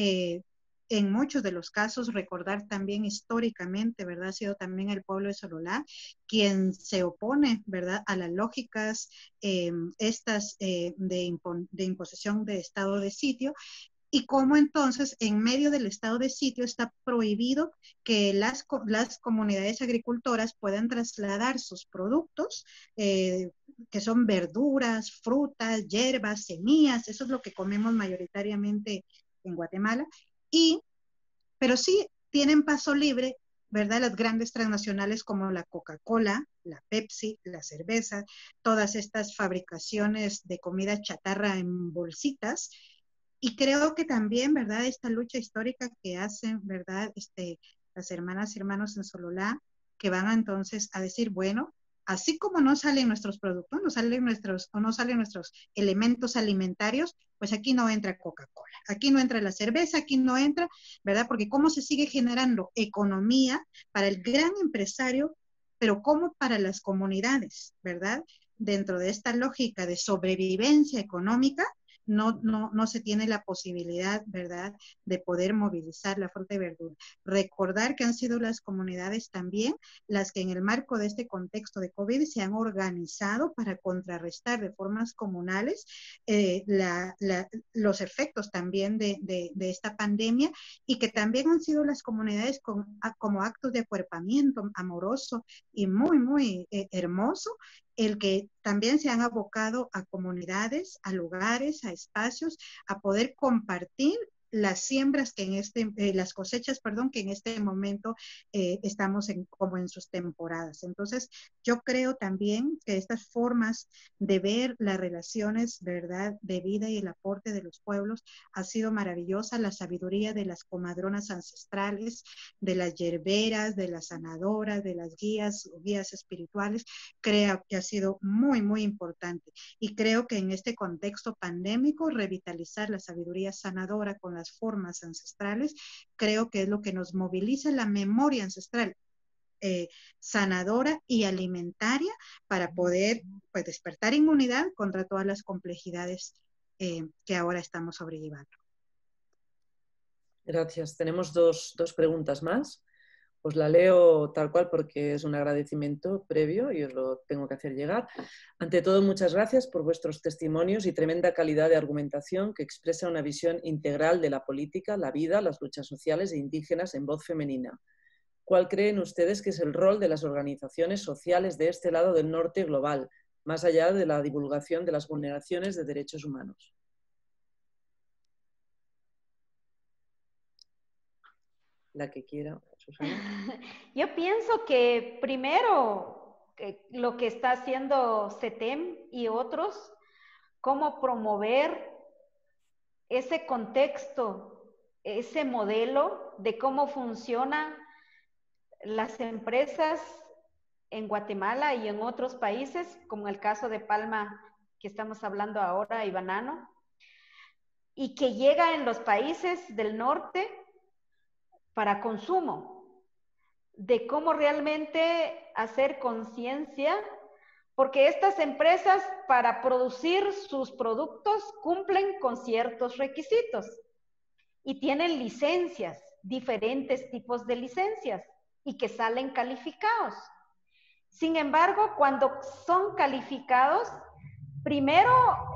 En muchos de los casos, recordar también históricamente, ¿verdad?, ha sido también el pueblo de Sololá quien se opone, ¿verdad?, a las lógicas estas de imposición de estado de sitio, y cómo entonces en medio del estado de sitio está prohibido que las comunidades agricultoras puedan trasladar sus productos, que son verduras, frutas, hierbas, semillas, eso es lo que comemos mayoritariamente en Guatemala, pero sí tienen paso libre, ¿verdad?, las grandes transnacionales como la Coca-Cola, la Pepsi, la cerveza, todas estas fabricaciones de comida chatarra en bolsitas. Y creo que también, ¿verdad?, esta lucha histórica que hacen, ¿verdad?, las hermanas y hermanos en Sololá, que van entonces a decir, bueno, así como no salen nuestros productos, no salen nuestros elementos alimentarios, pues aquí no entra Coca-Cola, aquí no entra la cerveza, aquí no entra, ¿verdad? Porque cómo se sigue generando economía para el gran empresario, pero cómo para las comunidades, ¿verdad? Dentro de esta lógica de sobrevivencia económica, no se tiene la posibilidad, ¿verdad?, de poder movilizar la fruta y verdura. Recordar que han sido las comunidades también las que en el marco de este contexto de COVID se han organizado para contrarrestar de formas comunales los efectos también de esta pandemia, y que también han sido las comunidades como actos de acuerpamiento amoroso y muy, muy hermoso, el que también se han abocado a comunidades, a lugares, a espacios, a poder compartir las siembras que las cosechas, perdón, que en este momento estamos como en sus temporadas. Entonces, yo creo también que estas formas de ver las relaciones, ¿verdad?, de vida y el aporte de los pueblos ha sido maravillosa. La sabiduría de las comadronas ancestrales, de las yerberas, de las sanadoras, de las guías espirituales, creo que ha sido muy, muy importante. Y creo que en este contexto pandémico, revitalizar la sabiduría sanadora con las formas ancestrales, creo que es lo que nos moviliza la memoria ancestral sanadora y alimentaria para poder pues despertar inmunidad contra todas las complejidades que ahora estamos sobrellevando. Gracias. Tenemos dos preguntas más. Os la leo tal cual porque es un agradecimiento previo y os lo tengo que hacer llegar. Ante todo, muchas gracias por vuestros testimonios y tremenda calidad de argumentación que expresa una visión integral de la política, la vida, las luchas sociales e indígenas en voz femenina. ¿Cuál creen ustedes que es el rol de las organizaciones sociales de este lado del norte global, más allá de la divulgación de las vulneraciones de derechos humanos. La que quiera, Susana. Yo pienso que primero lo que está haciendo CETEM y otros, cómo promover ese contexto, ese modelo de cómo funcionan las empresas en Guatemala y en otros países, como el caso de Palma que estamos hablando ahora y Banano, y que llega en los países del norte para consumo, de cómo realmente hacer conciencia, porque estas empresas para producir sus productos cumplen con ciertos requisitos y tienen licencias, diferentes tipos de licencias y que salen calificados. Sin embargo, cuando son calificados, primero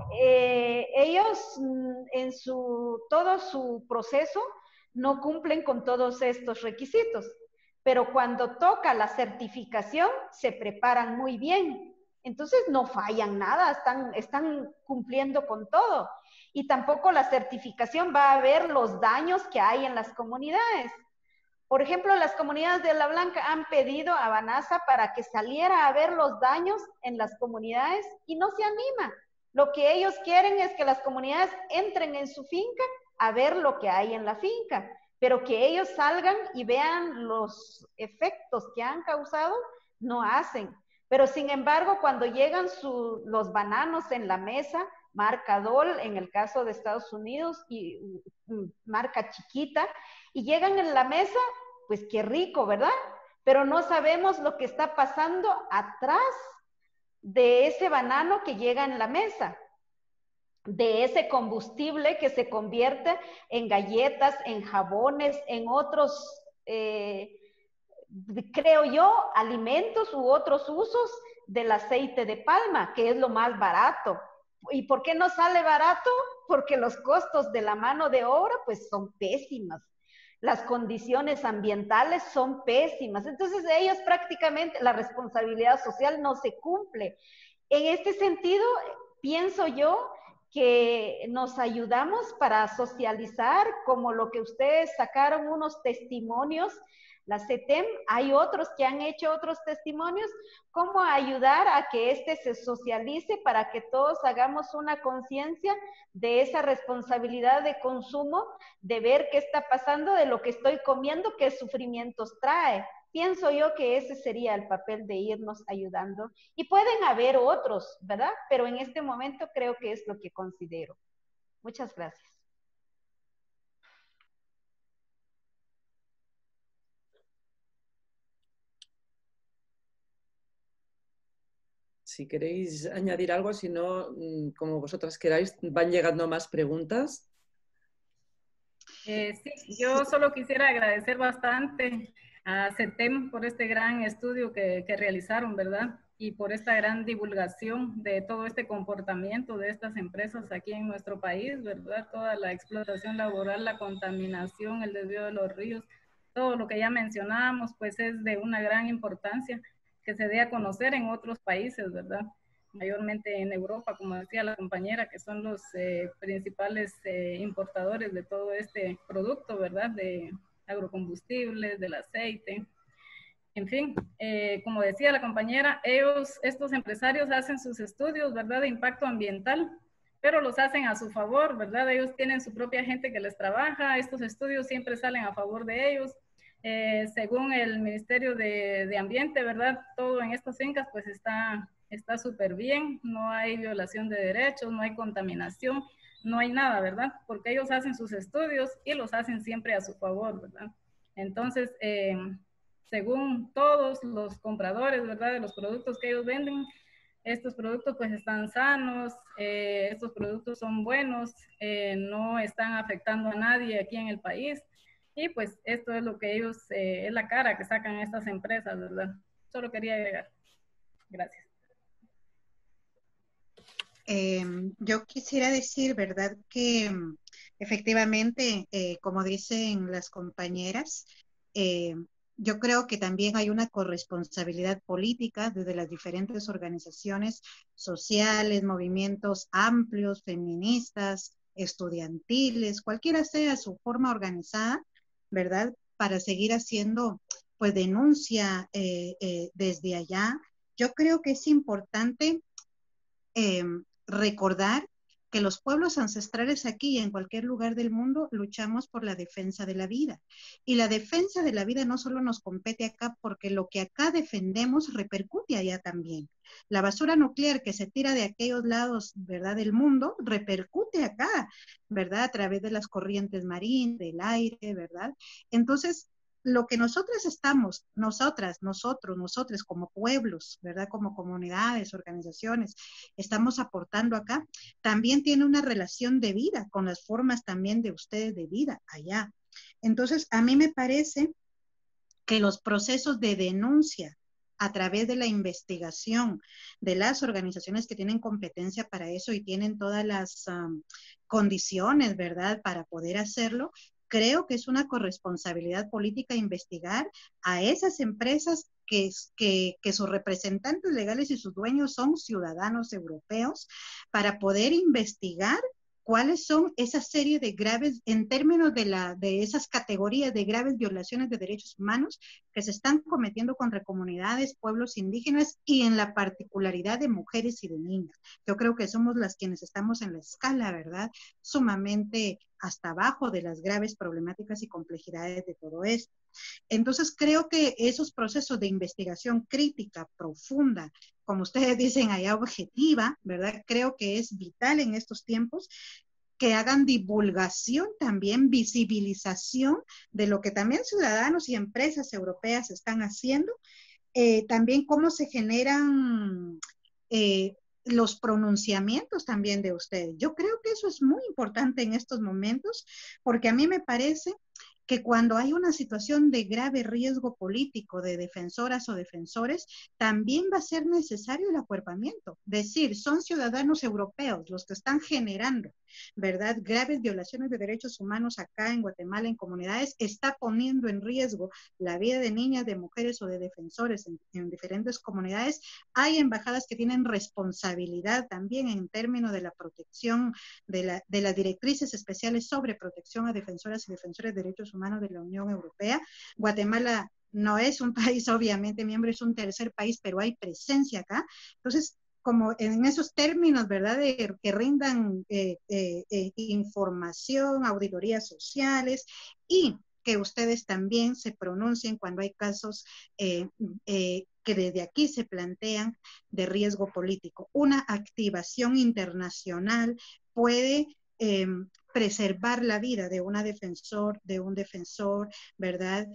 ellos en todo su proceso no cumplen con todos estos requisitos, pero cuando toca la certificación se preparan muy bien. Entonces no fallan nada, están cumpliendo con todo. Y tampoco la certificación va a ver los daños que hay en las comunidades. Por ejemplo, las comunidades de La Blanca han pedido a Banasa para que saliera a ver los daños en las comunidades y no se anima. Lo que ellos quieren es que las comunidades entren en su finca a ver lo que hay en la finca, pero que ellos salgan y vean los efectos que han causado, no hacen. Pero sin embargo, cuando llegan los bananos en la mesa, marca Dole en el caso de Estados Unidos y marca Chiquita, y llegan en la mesa, pues qué rico, ¿verdad? Pero no sabemos lo que está pasando atrás de ese banano que llega en la mesa, de ese combustible que se convierte en galletas, en jabones, en otros, creo yo, alimentos u otros usos del aceite de palma, que es lo más barato. ¿Y por qué no sale barato? Porque los costos de la mano de obra pues son pésimas. Las condiciones ambientales son pésimas. Entonces ellos prácticamente, la responsabilidad social no se cumple. En este sentido, pienso yo que nos ayudamos para socializar, como lo que ustedes sacaron unos testimonios, la CETEM, hay otros que han hecho otros testimonios, cómo ayudar a que este se socialice para que todos hagamos una conciencia de esa responsabilidad de consumo, de ver qué está pasando, de lo que estoy comiendo, qué sufrimientos trae. Pienso yo que ese sería el papel de irnos ayudando. Y pueden haber otros, ¿verdad? Pero en este momento creo que es lo que considero. Muchas gracias. Si queréis añadir algo, si no, como vosotras queráis, van llegando más preguntas. Sí, yo solo quisiera agradecer bastante a CETEM por este gran estudio que realizaron, ¿verdad? Y por esta gran divulgación de todo este comportamiento de estas empresas aquí en nuestro país, ¿verdad? Toda la explotación laboral, la contaminación, el desvío de los ríos, todo lo que ya mencionábamos, pues es de una gran importancia que se dé a conocer en otros países, ¿verdad? Mayormente en Europa, como decía la compañera, que son los principales importadores de todo este producto, ¿verdad? De agrocombustibles, del aceite. En fin, como decía la compañera, estos empresarios hacen sus estudios, ¿verdad? De impacto ambiental, pero los hacen a su favor, ¿verdad? Ellos tienen su propia gente que les trabaja, estos estudios siempre salen a favor de ellos. Según el Ministerio de Ambiente, ¿verdad? Todo en estas fincas pues está súper bien, no hay violación de derechos, no hay contaminación, no hay nada, ¿verdad? Porque ellos hacen sus estudios y los hacen siempre a su favor, ¿verdad? Entonces, según todos los compradores, ¿verdad? De los productos que ellos venden, estos productos pues están sanos, estos productos son buenos, no están afectando a nadie aquí en el país. Y pues esto es lo que ellos, es la cara que sacan estas empresas, ¿verdad? Solo quería agregar. Gracias. Yo quisiera decir, ¿verdad? Que efectivamente, como dicen las compañeras, yo creo que también hay una corresponsabilidad política desde las diferentes organizaciones sociales, movimientos amplios, feministas, estudiantiles, cualquiera sea su forma organizada, ¿verdad? Para seguir haciendo, pues, denuncia desde allá. Yo creo que es importante eh, recordar que los pueblos ancestrales aquí y en cualquier lugar del mundo luchamos por la defensa de la vida. Y la defensa de la vida no solo nos compete acá, porque lo que acá defendemos repercute allá también. La basura nuclear que se tira de aquellos lados, ¿verdad?, del mundo, repercute acá, ¿verdad?, a través de las corrientes marinas, del aire, ¿verdad? Entonces, lo que nosotras estamos, nosotros como pueblos, ¿verdad?, como comunidades, organizaciones, estamos aportando acá, también tiene una relación de vida con las formas también de ustedes de vida allá. Entonces, a mí me parece que los procesos de denuncia a través de la investigación de las organizaciones que tienen competencia para eso y tienen todas las condiciones, ¿verdad?, para poder hacerlo, creo que es una corresponsabilidad política investigar a esas empresas que sus representantes legales y sus dueños son ciudadanos europeos, para poder investigar cuáles son esa serie de graves, en términos de esas categorías de graves violaciones de derechos humanos que se están cometiendo contra comunidades, pueblos indígenas y en la particularidad de mujeres y de niñas. Yo creo que somos las quienes estamos en la escala, ¿verdad?, sumamente hasta abajo de las graves problemáticas y complejidades de todo esto. Entonces creo que esos procesos de investigación crítica, profunda, como ustedes dicen allá, objetiva, ¿verdad?, creo que es vital en estos tiempos, que hagan divulgación también, visibilización de lo que también ciudadanos y empresas europeas están haciendo, también cómo se generan los pronunciamientos también de ustedes. Yo creo que eso es muy importante en estos momentos, porque a mí me parece que cuando hay una situación de grave riesgo político de defensoras o defensores, también va a ser necesario el acuerpamiento. Decir, son ciudadanos europeos los que están generando, ¿verdad?, graves violaciones de derechos humanos acá en Guatemala, en comunidades, está poniendo en riesgo la vida de niñas, de mujeres o de defensores en diferentes comunidades. Hay embajadas que tienen responsabilidad también en términos de la protección de las directrices especiales sobre protección a defensoras y defensores de derechos humanos de la Unión Europea. Guatemala no es un país obviamente miembro, es un tercer país, pero hay presencia acá. Entonces, como en esos términos, ¿verdad?, de que rindan información, auditorías sociales, y que ustedes también se pronuncien cuando hay casos que desde aquí se plantean de riesgo político. Una activación internacional puede preservar la vida de una defensor, de un defensor, ¿verdad?,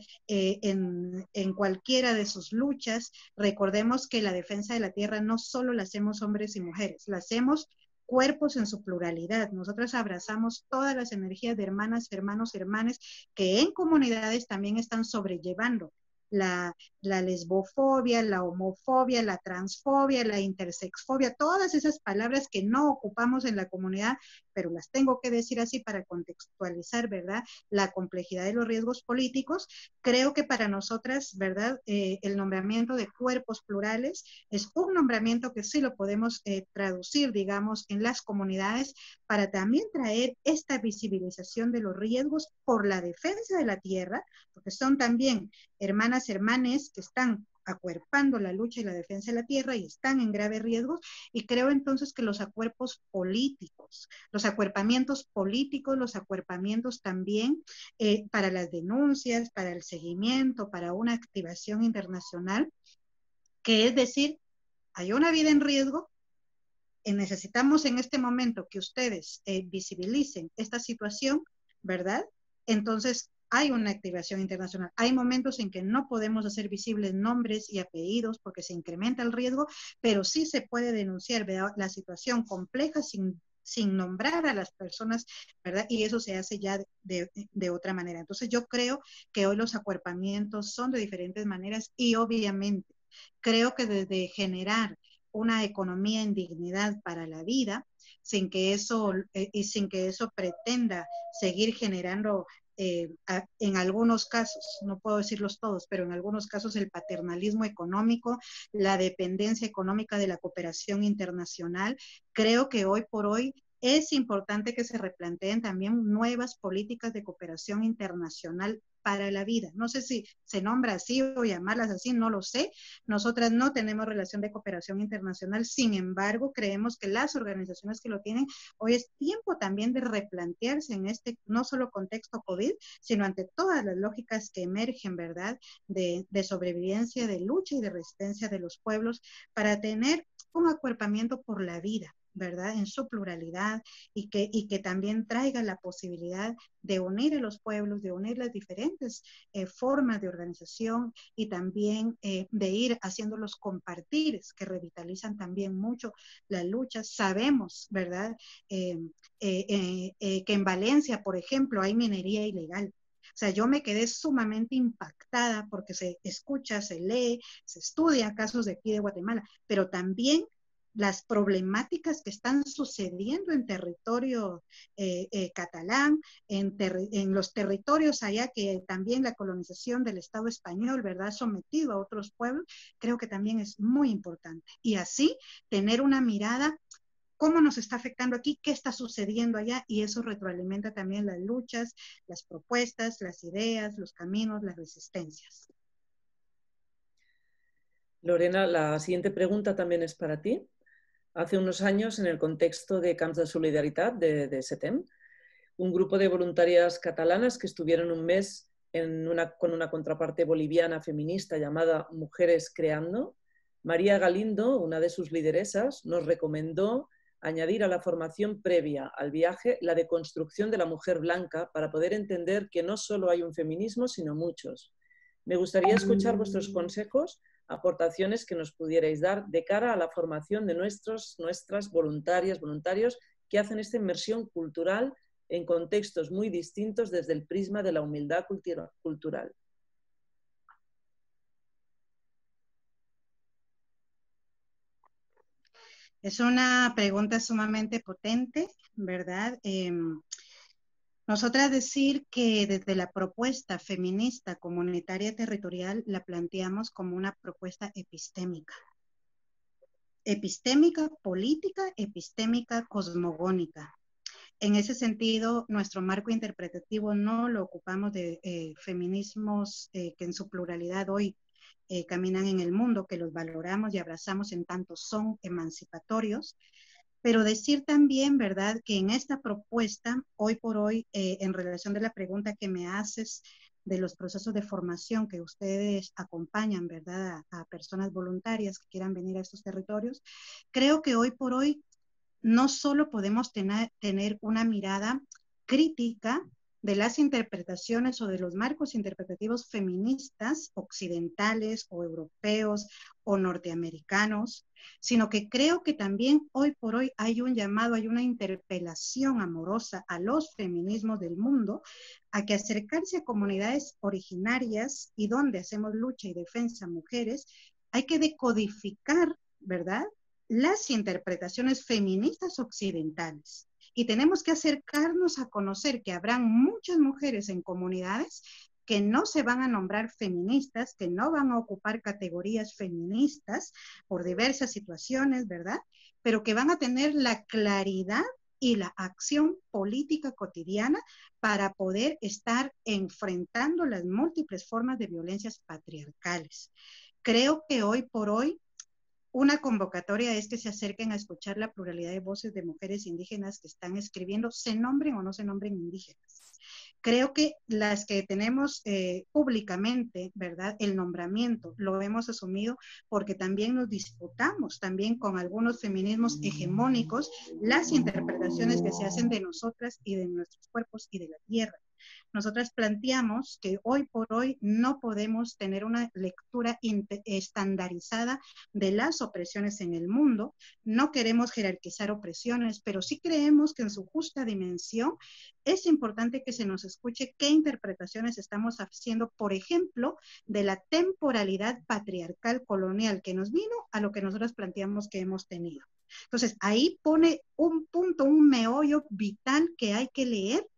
en cualquiera de sus luchas. Recordemos que la defensa de la tierra no solo la hacemos hombres y mujeres, la hacemos cuerpos en su pluralidad. Nosotros abrazamos todas las energías de hermanas, hermanos, hermanas que en comunidades también están sobrellevando la lesbofobia, la homofobia, la transfobia, la intersexfobia, todas esas palabras que no ocupamos en la comunidad, pero las tengo que decir así para contextualizar, ¿verdad?, la complejidad de los riesgos políticos. Creo que para nosotras, ¿verdad?, el nombramiento de cuerpos plurales es un nombramiento que sí lo podemos traducir, digamos, en las comunidades, para también traer esta visibilización de los riesgos por la defensa de la tierra, porque son también hermanas, hermanes que están acuerpando la lucha y la defensa de la tierra y están en grave riesgo. Y creo entonces que los acuerpos políticos, los acuerpamientos políticos, los acuerpamientos también para las denuncias, para el seguimiento, para una activación internacional, que es decir, hay una vida en riesgo, necesitamos en este momento que ustedes visibilicen esta situación, ¿verdad? Entonces, hay una activación internacional. Hay momentos en que no podemos hacer visibles nombres y apellidos porque se incrementa el riesgo, pero sí se puede denunciar, ¿verdad?, la situación compleja sin nombrar a las personas, ¿verdad? Y eso se hace ya de otra manera. Entonces, yo creo que hoy los acuerpamientos son de diferentes maneras y obviamente creo que desde generar una economía en dignidad para la vida, sin que eso pretenda seguir generando en algunos casos, no puedo decirlos todos, pero en algunos casos el paternalismo económico, la dependencia económica de la cooperación internacional. Creo que hoy por hoy es importante que se replanteen también nuevas políticas de cooperación internacional para la vida. No sé si se nombra así o llamarlas así, no lo sé. Nosotras no tenemos relación de cooperación internacional, sin embargo, creemos que las organizaciones que lo tienen, hoy es tiempo también de replantearse en este no solo contexto COVID, sino ante todas las lógicas que emergen, ¿verdad?, de sobrevivencia, de lucha y de resistencia de los pueblos, para tener un acuerpamiento por la vida, ¿verdad?, en su pluralidad, y que también traiga la posibilidad de unir a los pueblos, de unir las diferentes formas de organización, y también de ir haciendo los compartires que revitalizan también mucho las luchas. Sabemos, ¿verdad?, que en Valencia, por ejemplo, hay minería ilegal. O sea, yo me quedé sumamente impactada porque se escucha, se lee, se estudia casos de aquí de Guatemala, pero también las problemáticas que están sucediendo en territorio catalán, en los territorios allá que también la colonización del Estado español, ¿verdad?, sometido a otros pueblos, creo que también es muy importante. Y así tener una mirada, cómo nos está afectando aquí, qué está sucediendo allá, y eso retroalimenta también las luchas, las propuestas, las ideas, los caminos, las resistencias. Lorena, la siguiente pregunta también es para ti. Hace unos años, en el contexto de Camps de Solidaritat de SETEM, un grupo de voluntarias catalanas que estuvieron un mes con una contraparte boliviana feminista llamada Mujeres Creando, María Galindo, una de sus lideresas, nos recomendó añadir a la formación previa al viaje la deconstrucción de la mujer blanca para poder entender que no solo hay un feminismo, sino muchos. Me gustaría escuchar vuestros consejos, aportaciones que nos pudierais dar de cara a la formación de nuestras voluntarias, voluntarios que hacen esta inmersión cultural en contextos muy distintos desde el prisma de la humildad cultural. Es una pregunta sumamente potente, ¿verdad? Nosotras decir que desde la propuesta feminista comunitaria territorial la planteamos como una propuesta epistémica. Epistémica política, epistémica cosmogónica. En ese sentido, nuestro marco interpretativo no lo ocupamos de feminismos que en su pluralidad hoy caminan en el mundo, que los valoramos y abrazamos en tanto son emancipatorios, pero decir también, ¿verdad?, que en esta propuesta, hoy por hoy, en relación de la pregunta que me haces de los procesos de formación que ustedes acompañan, ¿verdad?, a personas voluntarias que quieran venir a estos territorios, creo que hoy por hoy no solo podemos tener una mirada crítica de las interpretaciones o de los marcos interpretativos feministas occidentales o europeos o norteamericanos, sino que creo que también hoy por hoy hay un llamado, hay una interpelación amorosa a los feminismos del mundo, a que acercarse a comunidades originarias y donde hacemos lucha y defensa mujeres, hay que decodificar, ¿verdad?, las interpretaciones feministas occidentales. Y tenemos que acercarnos a conocer que habrán muchas mujeres en comunidades que no se van a nombrar feministas, que no van a ocupar categorías feministas por diversas situaciones, ¿verdad?, pero que van a tener la claridad y la acción política cotidiana para poder estar enfrentando las múltiples formas de violencias patriarcales. Creo que hoy por hoy una convocatoria es que se acerquen a escuchar la pluralidad de voces de mujeres indígenas que están escribiendo, se nombren o no se nombren indígenas. Creo que las que tenemos públicamente, ¿verdad?, el nombramiento lo hemos asumido porque también nos disputamos también con algunos feminismos hegemónicos las interpretaciones que se hacen de nosotras y de nuestros cuerpos y de la tierra. Nosotras planteamos que hoy por hoy no podemos tener una lectura estandarizada de las opresiones en el mundo, no queremos jerarquizar opresiones, pero sí creemos que en su justa dimensión es importante que se nos escuche qué interpretaciones estamos haciendo, por ejemplo, de la temporalidad patriarcal colonial que nos vino a lo que nosotros planteamos que hemos tenido. Entonces, ahí pone un punto, un meollo vital que hay que leer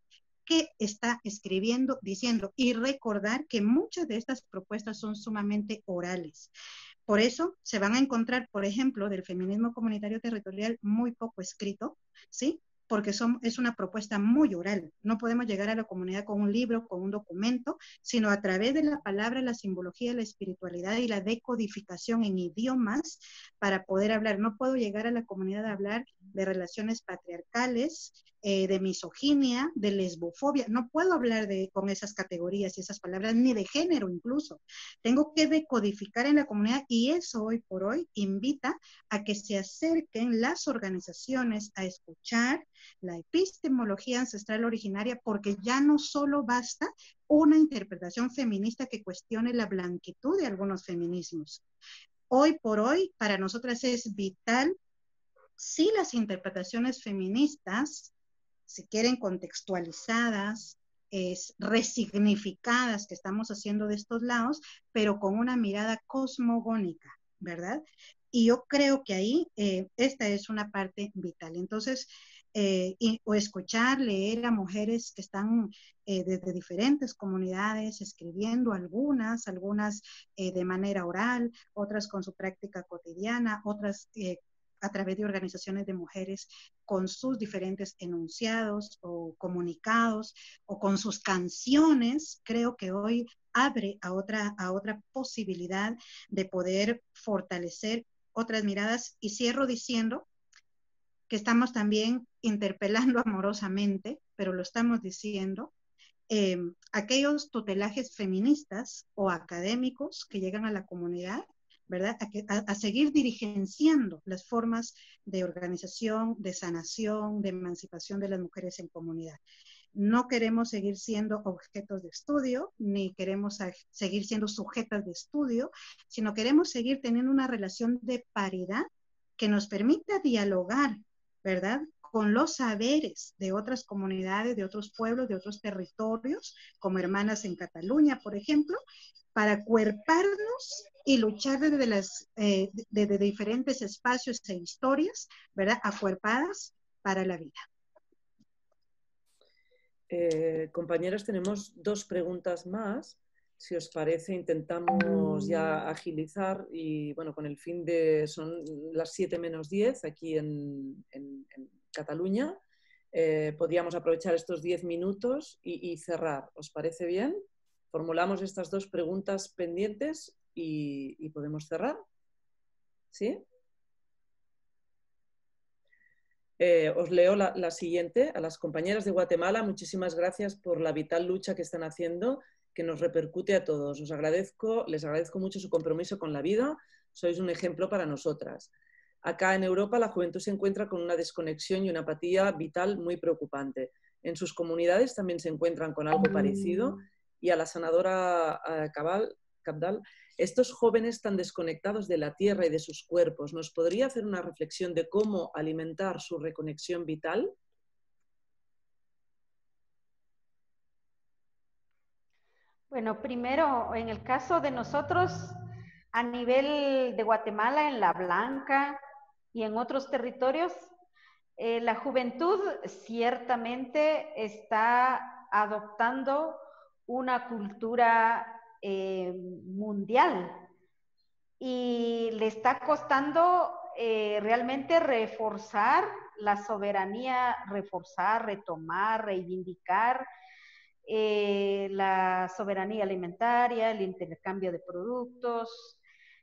qué está escribiendo, diciendo, y recordar que muchas de estas propuestas son sumamente orales. Por eso se van a encontrar, por ejemplo, del feminismo comunitario territorial muy poco escrito, ¿sí? Porque es una propuesta muy oral. No podemos llegar a la comunidad con un libro, con un documento, sino a través de la palabra, la simbología, la espiritualidad y la decodificación en idiomas para poder hablar. No puedo llegar a la comunidad a hablar de relaciones patriarcales, de misoginia, de lesbofobia. No puedo hablar con esas categorías y esas palabras, ni de género incluso. Tengo que decodificar en la comunidad y eso hoy por hoy invita a que se acerquen las organizaciones a escuchar la epistemología ancestral originaria, porque ya no solo basta una interpretación feminista que cuestione la blanquitud de algunos feminismos. Hoy por hoy, para nosotras es vital, si las interpretaciones feministas, si quieren contextualizadas, resignificadas que estamos haciendo de estos lados, pero con una mirada cosmogónica, ¿verdad? Y yo creo que ahí esta es una parte vital. Entonces, o escuchar, leer a mujeres que están desde diferentes comunidades escribiendo, algunas de manera oral, otras con su práctica cotidiana, otras a través de organizaciones de mujeres con sus diferentes enunciados o comunicados o con sus canciones. Creo que hoy abre a otra posibilidad de poder fortalecer otras miradas. Y cierro diciendo que estamos también interpelando amorosamente, pero lo estamos diciendo, aquellos tutelajes feministas o académicos que llegan a la comunidad, ¿verdad? A seguir dirigenciando las formas de organización, de sanación, de emancipación de las mujeres en comunidad. No queremos seguir siendo objetos de estudio, ni queremos seguir siendo sujetas de estudio, sino queremos seguir teniendo una relación de paridad que nos permita dialogar, ¿verdad?, con los saberes de otras comunidades, de otros pueblos, de otros territorios, como Hermanas en Cataluña, por ejemplo, para acuerparnos y luchar desde diferentes espacios e historias, ¿verdad?, acuerpadas para la vida. Compañeras, tenemos 2 preguntas más. Si os parece, intentamos ya agilizar y, bueno, con el fin de... Son las 7 menos 10 aquí en Cataluña. Podríamos aprovechar estos 10 minutos y cerrar. ¿Os parece bien? Formulamos estas 2 preguntas pendientes y podemos cerrar. ¿Sí? Os leo la siguiente. A las compañeras de Guatemala, muchísimas gracias por la vital lucha que están haciendo, que nos repercute a todos. Les agradezco mucho su compromiso con la vida. Sois un ejemplo para nosotras. Acá en Europa la juventud se encuentra con una desconexión y una apatía vital muy preocupante. En sus comunidades también se encuentran con algo parecido. Y a la sanadora Cabdal, estos jóvenes tan desconectados de la tierra y de sus cuerpos, ¿nos podría hacer una reflexión de cómo alimentar su reconexión vital? Bueno, primero, en el caso de nosotros, a nivel de Guatemala, en La Blanca y en otros territorios, la juventud ciertamente está adoptando una cultura mundial y le está costando realmente reforzar la soberanía, retomar, reivindicar la soberanía alimentaria, el intercambio de productos,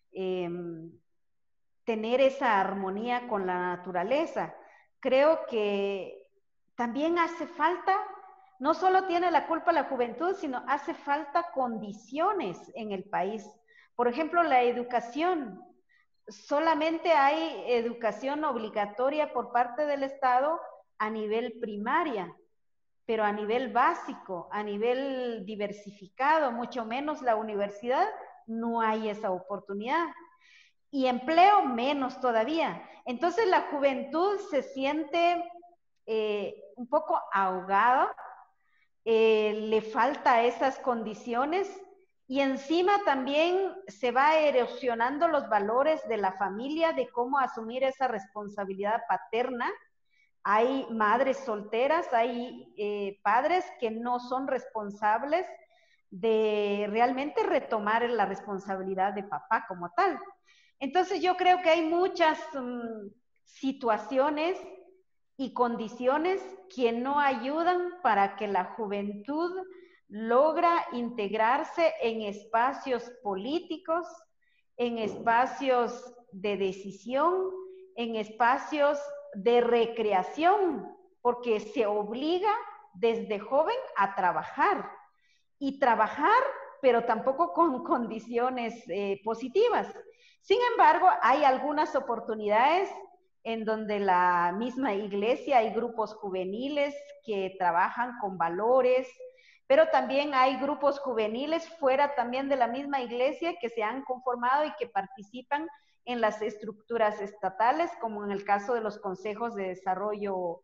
tener esa armonía con la naturaleza. Creo que también hace falta, no solo tiene la culpa la juventud, sino hace falta condiciones en el país. Por ejemplo, la educación. Solamente hay educación obligatoria por parte del Estado a nivel primaria, pero a nivel básico, a nivel diversificado, mucho menos la universidad, no hay esa oportunidad. Y empleo menos todavía. Entonces la juventud se siente un poco ahogada, le falta esas condiciones y encima también se va erosionando los valores de la familia, de cómo asumir esa responsabilidad paterna Hay madres solteras, hay padres que no son responsables de realmente retomar la responsabilidad de papá como tal. Entonces yo creo que hay muchas situaciones y condiciones que no ayudan para que la juventud logra integrarse en espacios políticos, en espacios de decisión, en espacios de recreación, porque se obliga desde joven a trabajar y trabajar, pero tampoco con condiciones positivas. Sin embargo, hay algunas oportunidades en donde la misma iglesia, hay grupos juveniles que trabajan con valores, pero también hay grupos juveniles fuera también de la misma iglesia que se han conformado y que participan en las estructuras estatales, como en el caso de los consejos de desarrollo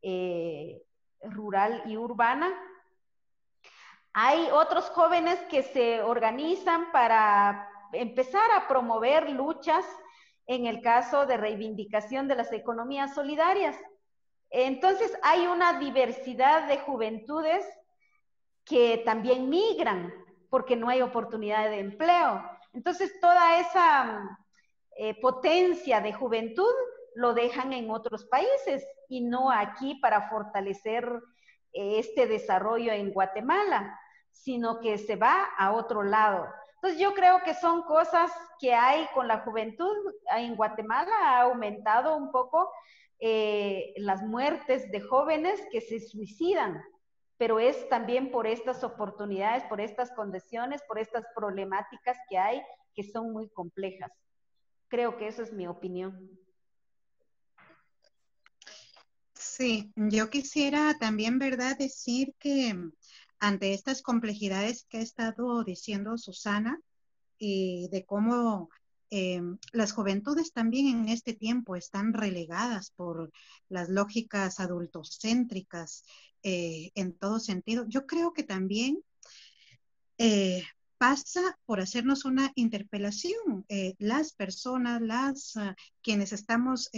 rural y urbana. Hay otros jóvenes que se organizan para empezar a promover luchas en el caso de reivindicación de las economías solidarias. Entonces hay una diversidad de juventudes que también migran porque no hay oportunidad de empleo. Entonces toda esa potencia de juventud lo dejan en otros países y no aquí para fortalecer este desarrollo en Guatemala, sino que se va a otro lado. Entonces yo creo que son cosas que hay con la juventud. En Guatemala ha aumentado un poco las muertes de jóvenes que se suicidan, pero es también por estas oportunidades, por estas condiciones, por estas problemáticas que hay, que son muy complejas. Creo que eso es mi opinión. Sí, yo quisiera también, ¿verdad?, decir que ante estas complejidades que ha estado diciendo Susana y de cómo las juventudes también en este tiempo están relegadas por las lógicas adultocéntricas en todo sentido, yo creo que también pasa por hacernos una interpelación. Las personas, quienes estamos,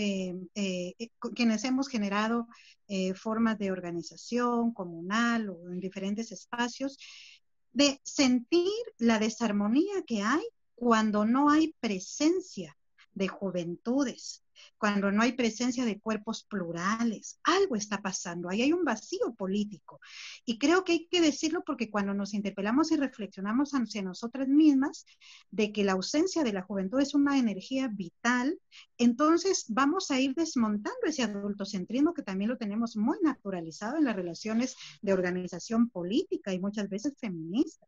quienes hemos generado formas de organización comunal o en diferentes espacios, de sentir la desarmonía que hay cuando no hay presencia de juventudes, cuando no hay presencia de cuerpos plurales. Algo está pasando, ahí hay un vacío político. Y creo que hay que decirlo porque cuando nos interpelamos y reflexionamos hacia nosotras mismas de que la ausencia de la juventud es una energía vital, entonces vamos a ir desmontando ese adultocentrismo que también lo tenemos muy naturalizado en las relaciones de organización política y muchas veces feminista.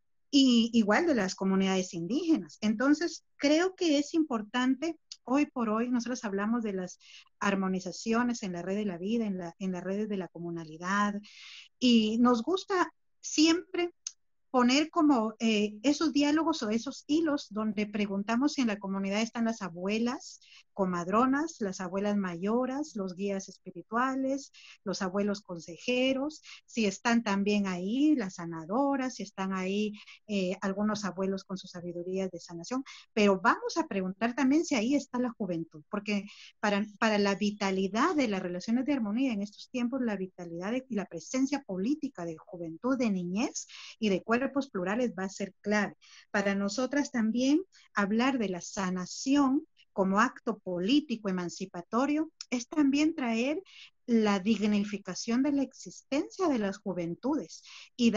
Y igual de las comunidades indígenas. Entonces, creo que es importante, hoy por hoy, nosotros hablamos de las armonizaciones en la red de la vida, en las redes de la comunalidad, y nos gusta siempre poner como esos diálogos o esos hilos donde preguntamos si en la comunidad están las abuelas comadronas, las abuelas mayoras, los guías espirituales, los abuelos consejeros, si están también ahí las sanadoras, si están ahí algunos abuelos con sus sabidurías de sanación, pero vamos a preguntar también si ahí está la juventud, porque para la vitalidad de las relaciones de armonía en estos tiempos, la vitalidad y la presencia política de juventud, de niñez y de cuerpos plurales va a ser clave. Para nosotras también hablar de la sanación como acto político emancipatorio es también traer la dignificación de la existencia de las juventudes y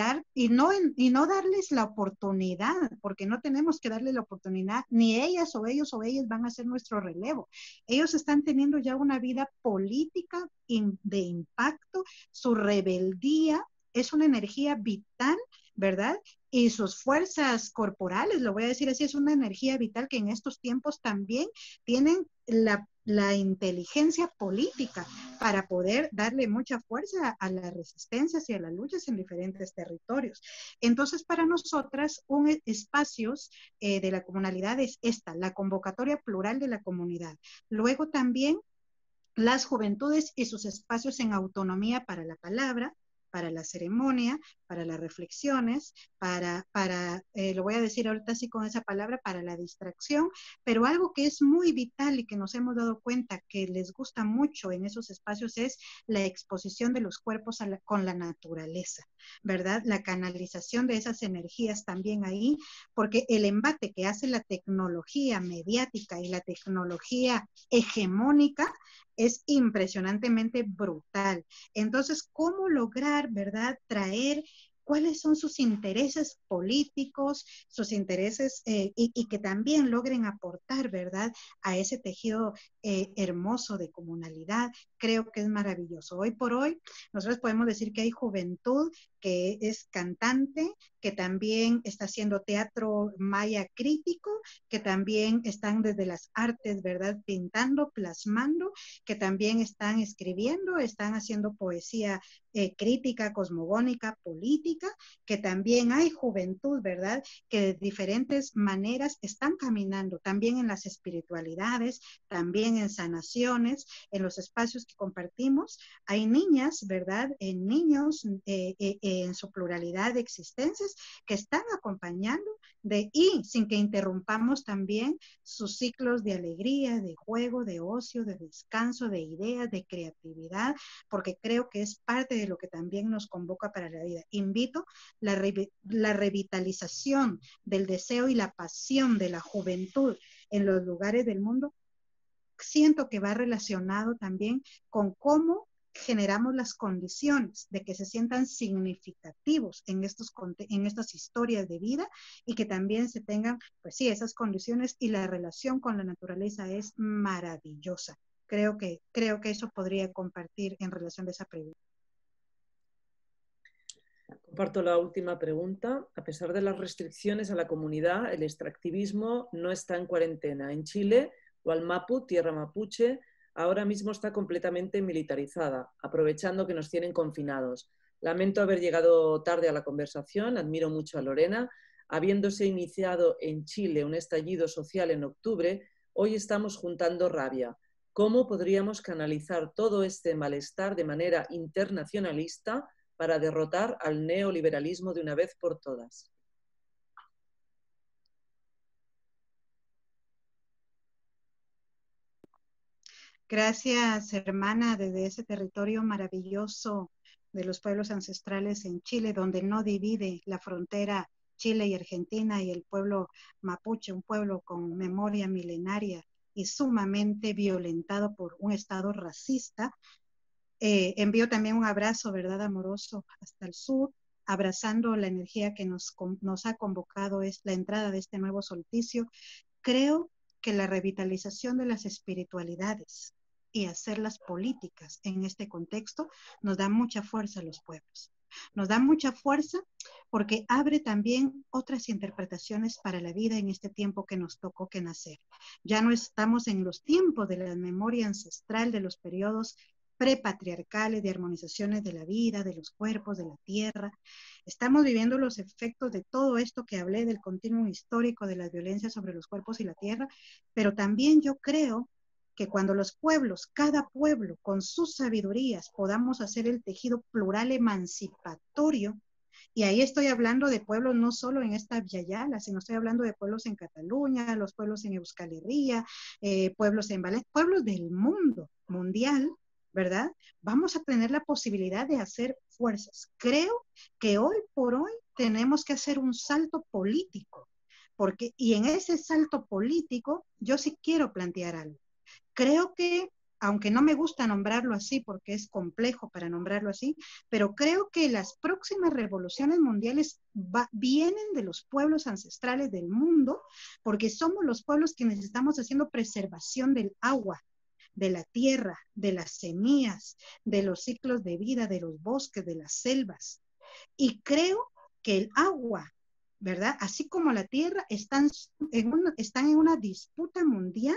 no darles la oportunidad, porque no tenemos que darle la oportunidad, ni ellas o ellos van a ser nuestro relevo. Ellos están teniendo ya una vida política de impacto, su rebeldía es una energía vital, ¿verdad? Y sus fuerzas corporales, lo voy a decir así, es una energía vital que en estos tiempos también tienen la inteligencia política para poder darle mucha fuerza a las resistencias y a las luchas en diferentes territorios. Entonces, para nosotras, un espacios de la comunalidad es esta, la convocatoria plural de la comunidad. Luego también las juventudes y sus espacios en autonomía para la palabra, para la ceremonia, para las reflexiones, lo voy a decir ahorita así con esa palabra, para la distracción, pero algo que es muy vital y que nos hemos dado cuenta que les gusta mucho en esos espacios es la exposición de los cuerpos con la naturaleza, ¿verdad? La canalización de esas energías también ahí, porque el embate que hace la tecnología mediática y la tecnología hegemónica es impresionantemente brutal. Entonces, ¿cómo lograr, verdad, traer cuáles son sus intereses políticos, sus intereses y que también logren aportar, ¿verdad?, a ese tejido hermoso de comunalidad? Creo que es maravilloso. Hoy por hoy, nosotros podemos decir que hay juventud que es cantante, que también está haciendo teatro maya crítico, que también están desde las artes, ¿verdad?, pintando, plasmando, que también están escribiendo, están haciendo poesía crítica, cosmogónica, política, que también hay juventud, ¿verdad?, que de diferentes maneras están caminando, también en las espiritualidades, también en sanaciones, en los espacios que compartimos. Hay niñas, ¿verdad?, niños en su pluralidad de existencias que están acompañando y sin que interrumpamos también sus ciclos de alegría, de juego, de ocio, de descanso, de ideas, de creatividad, porque creo que es parte de lo que también nos convoca para la vida. Invito la revitalización del deseo y la pasión de la juventud en los lugares del mundo. Siento que va relacionado también con cómo generamos las condiciones de que se sientan significativos en estas historias de vida y que también se tengan, pues sí, esas condiciones, y la relación con la naturaleza es maravillosa. Creo que eso podría compartir en relación a esa pregunta. Comparto la última pregunta. A pesar de las restricciones a la comunidad, el extractivismo no está en cuarentena. En Chile, Wallmapu, tierra mapuche, ahora mismo está completamente militarizada, aprovechando que nos tienen confinados. Lamento haber llegado tarde a la conversación, admiro mucho a Lorena. Habiéndose iniciado en Chile un estallido social en octubre, hoy estamos juntando rabia. ¿Cómo podríamos canalizar todo este malestar de manera internacionalista para derrotar al neoliberalismo de una vez por todas? Gracias, hermana, desde ese territorio maravilloso de los pueblos ancestrales en Chile, donde no divide la frontera Chile y Argentina, y el pueblo mapuche, un pueblo con memoria milenaria y sumamente violentado por un Estado racista. Envío también un abrazo, ¿verdad?, amoroso hasta el sur, abrazando la energía que nos ha convocado, es la entrada de este nuevo solsticio. Creo que la revitalización de las espiritualidades y hacerlas políticas en este contexto nos da mucha fuerza a los pueblos. Nos da mucha fuerza porque abre también otras interpretaciones para la vida en este tiempo que nos tocó que nacer. Ya no estamos en los tiempos de la memoria ancestral, de los periodos prepatriarcales, de armonizaciones de la vida, de los cuerpos, de la tierra. Estamos viviendo los efectos de todo esto que hablé, del continuum histórico de las violencias sobre los cuerpos y la tierra, pero también yo creo que cuando los pueblos, cada pueblo con sus sabidurías, podamos hacer el tejido plural emancipatorio, y ahí estoy hablando de pueblos no solo en esta Viayala, sino estoy hablando de pueblos en Cataluña, los pueblos en Euskal Herria, pueblos en Valencia, pueblos del mundo mundial, ¿verdad? Vamos a tener la posibilidad de hacer fuerzas. Creo que hoy por hoy tenemos que hacer un salto político, y en ese salto político yo sí quiero plantear algo. Creo que, aunque no me gusta nombrarlo así porque es complejo para nombrarlo así, pero creo que las próximas revoluciones mundiales vienen de los pueblos ancestrales del mundo, porque somos los pueblos quienes estamos haciendo preservación del agua, de la tierra, de las semillas, de los ciclos de vida, de los bosques, de las selvas. Y creo que el agua, ¿verdad?, así como la tierra, están en una disputa mundial.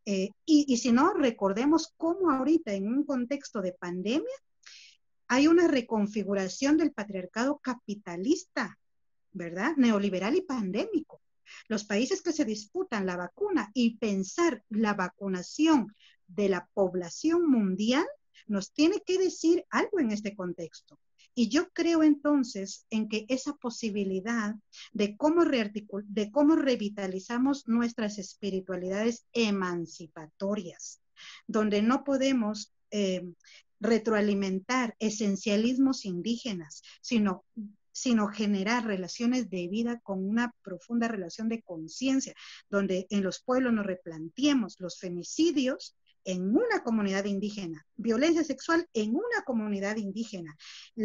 Y si no, recordemos cómo ahorita en un contexto de pandemia hay una reconfiguración del patriarcado capitalista, ¿verdad?, neoliberal y pandémico. Los países que se disputan la vacuna y pensar la vacunación de la población mundial nos tiene que decir algo en este contexto. Y yo creo entonces en que esa posibilidad de cómo revitalizamos nuestras espiritualidades emancipatorias, donde no podemos retroalimentar esencialismos indígenas, sino generar relaciones de vida con una profunda relación de conciencia, donde en los pueblos nos replanteemos los femicidios en una comunidad indígena, violencia sexual en una comunidad indígena,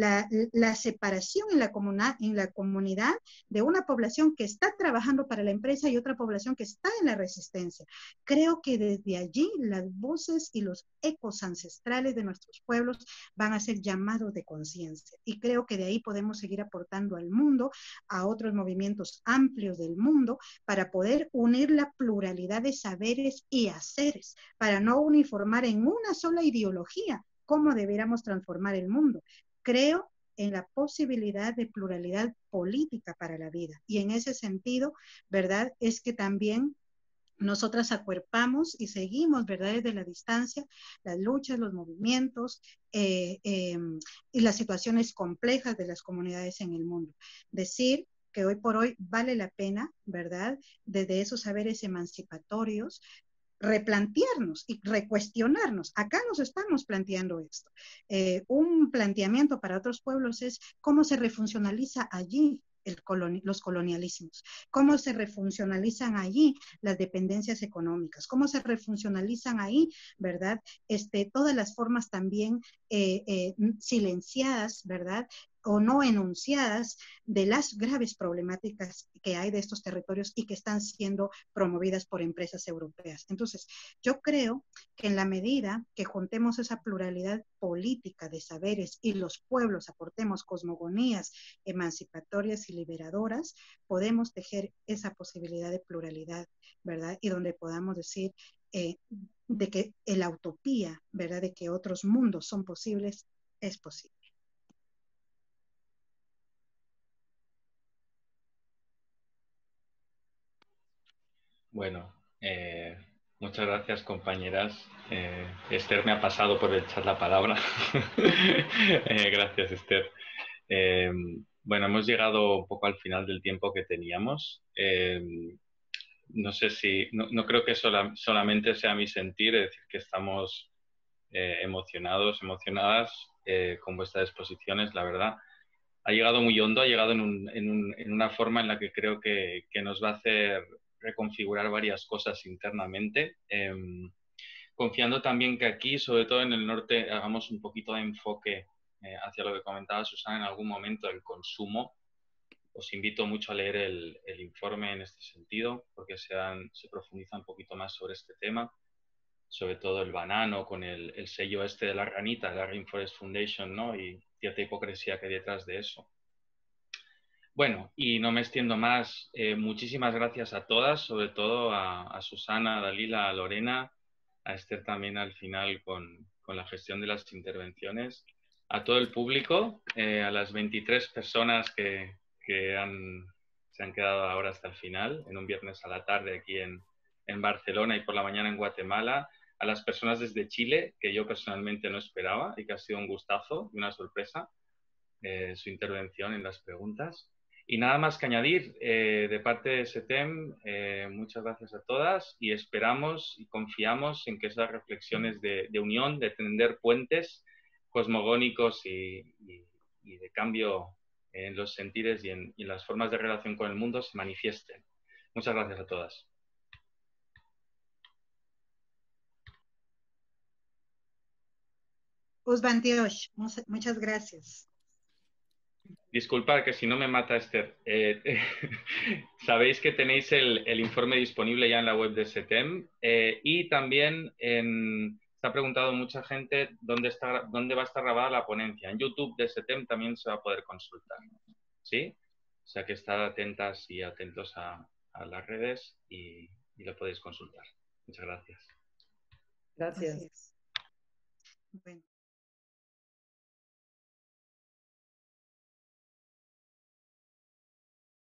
la separación en la comunidad de una población que está trabajando para la empresa y otra población que está en la resistencia. Creo que desde allí las voces y los ecos ancestrales de nuestros pueblos van a ser llamados de conciencia, y creo que de ahí podemos seguir aportando al mundo, a otros movimientos amplios del mundo, para poder unir la pluralidad de saberes y haceres, para no uniformar en una sola ideología cómo debiéramos transformar el mundo. Creo en la posibilidad de pluralidad política para la vida, y en ese sentido, ¿verdad?, es que también nosotras acuerpamos y seguimos, ¿verdad?, desde la distancia, las luchas, los movimientos y las situaciones complejas de las comunidades en el mundo. Decir que hoy por hoy vale la pena, ¿verdad?, desde esos saberes emancipatorios, replantearnos y recuestionarnos. Acá nos estamos planteando esto. Un planteamiento para otros pueblos es cómo se refuncionaliza allí los colonialismos, cómo se refuncionalizan allí las dependencias económicas, cómo se refuncionalizan ahí, ¿verdad? Todas las formas también silenciadas, ¿verdad?, o no enunciadas de las graves problemáticas que hay de estos territorios y que están siendo promovidas por empresas europeas. Entonces, yo creo que en la medida que juntemos esa pluralidad política de saberes y los pueblos aportemos cosmogonías emancipatorias y liberadoras, podemos tejer esa posibilidad de pluralidad, ¿verdad? Y donde podamos decir de que la utopía, ¿verdad?, de que otros mundos son posibles, es posible. Bueno, muchas gracias, compañeras. Esther me ha pasado por el chat la palabra. Gracias, Esther. Bueno, hemos llegado un poco al final del tiempo que teníamos. No sé si, no creo que solamente sea mi sentir, es decir, que estamos emocionadas con vuestras exposiciones, la verdad. Ha llegado muy hondo, ha llegado en una forma en la que creo que nos va a hacer reconfigurar varias cosas internamente. Confiando también que aquí, sobre todo en el norte, hagamos un poquito de enfoque hacia lo que comentaba Susana en algún momento, el consumo. Os invito mucho a leer el informe en este sentido, porque se profundiza un poquito más sobre este tema, sobre todo el banano con el sello este de la ranita, la Rainforest Foundation, ¿no? Y cierta hipocresía que hay detrás de eso. Bueno, y no me extiendo más. Muchísimas gracias a todas, sobre todo a Susana, a Dalila, a Lorena, a Esther también al final con la gestión de las intervenciones, a todo el público, a las 23 personas que se han quedado ahora hasta el final, en un viernes a la tarde aquí en Barcelona y por la mañana en Guatemala, a las personas desde Chile, que yo personalmente no esperaba y que ha sido un gustazo y una sorpresa su intervención en las preguntas. Y nada más que añadir, de parte de SETEM, muchas gracias a todas y esperamos y confiamos en que esas reflexiones de unión, de tender puentes cosmogónicos y de cambio en los sentires y en las formas de relación con el mundo se manifiesten. Muchas gracias a todas. Usbantiosh, muchas gracias. Disculpad que si no me mata Esther. Sabéis que tenéis el informe disponible ya en la web de SETEM y también se ha preguntado mucha gente dónde va a estar grabada la ponencia. En YouTube de SETEM también se va a poder consultar. ¿Sí? O sea que estad atentas y atentos a las redes y lo podéis consultar. Muchas gracias. Gracias. Bueno.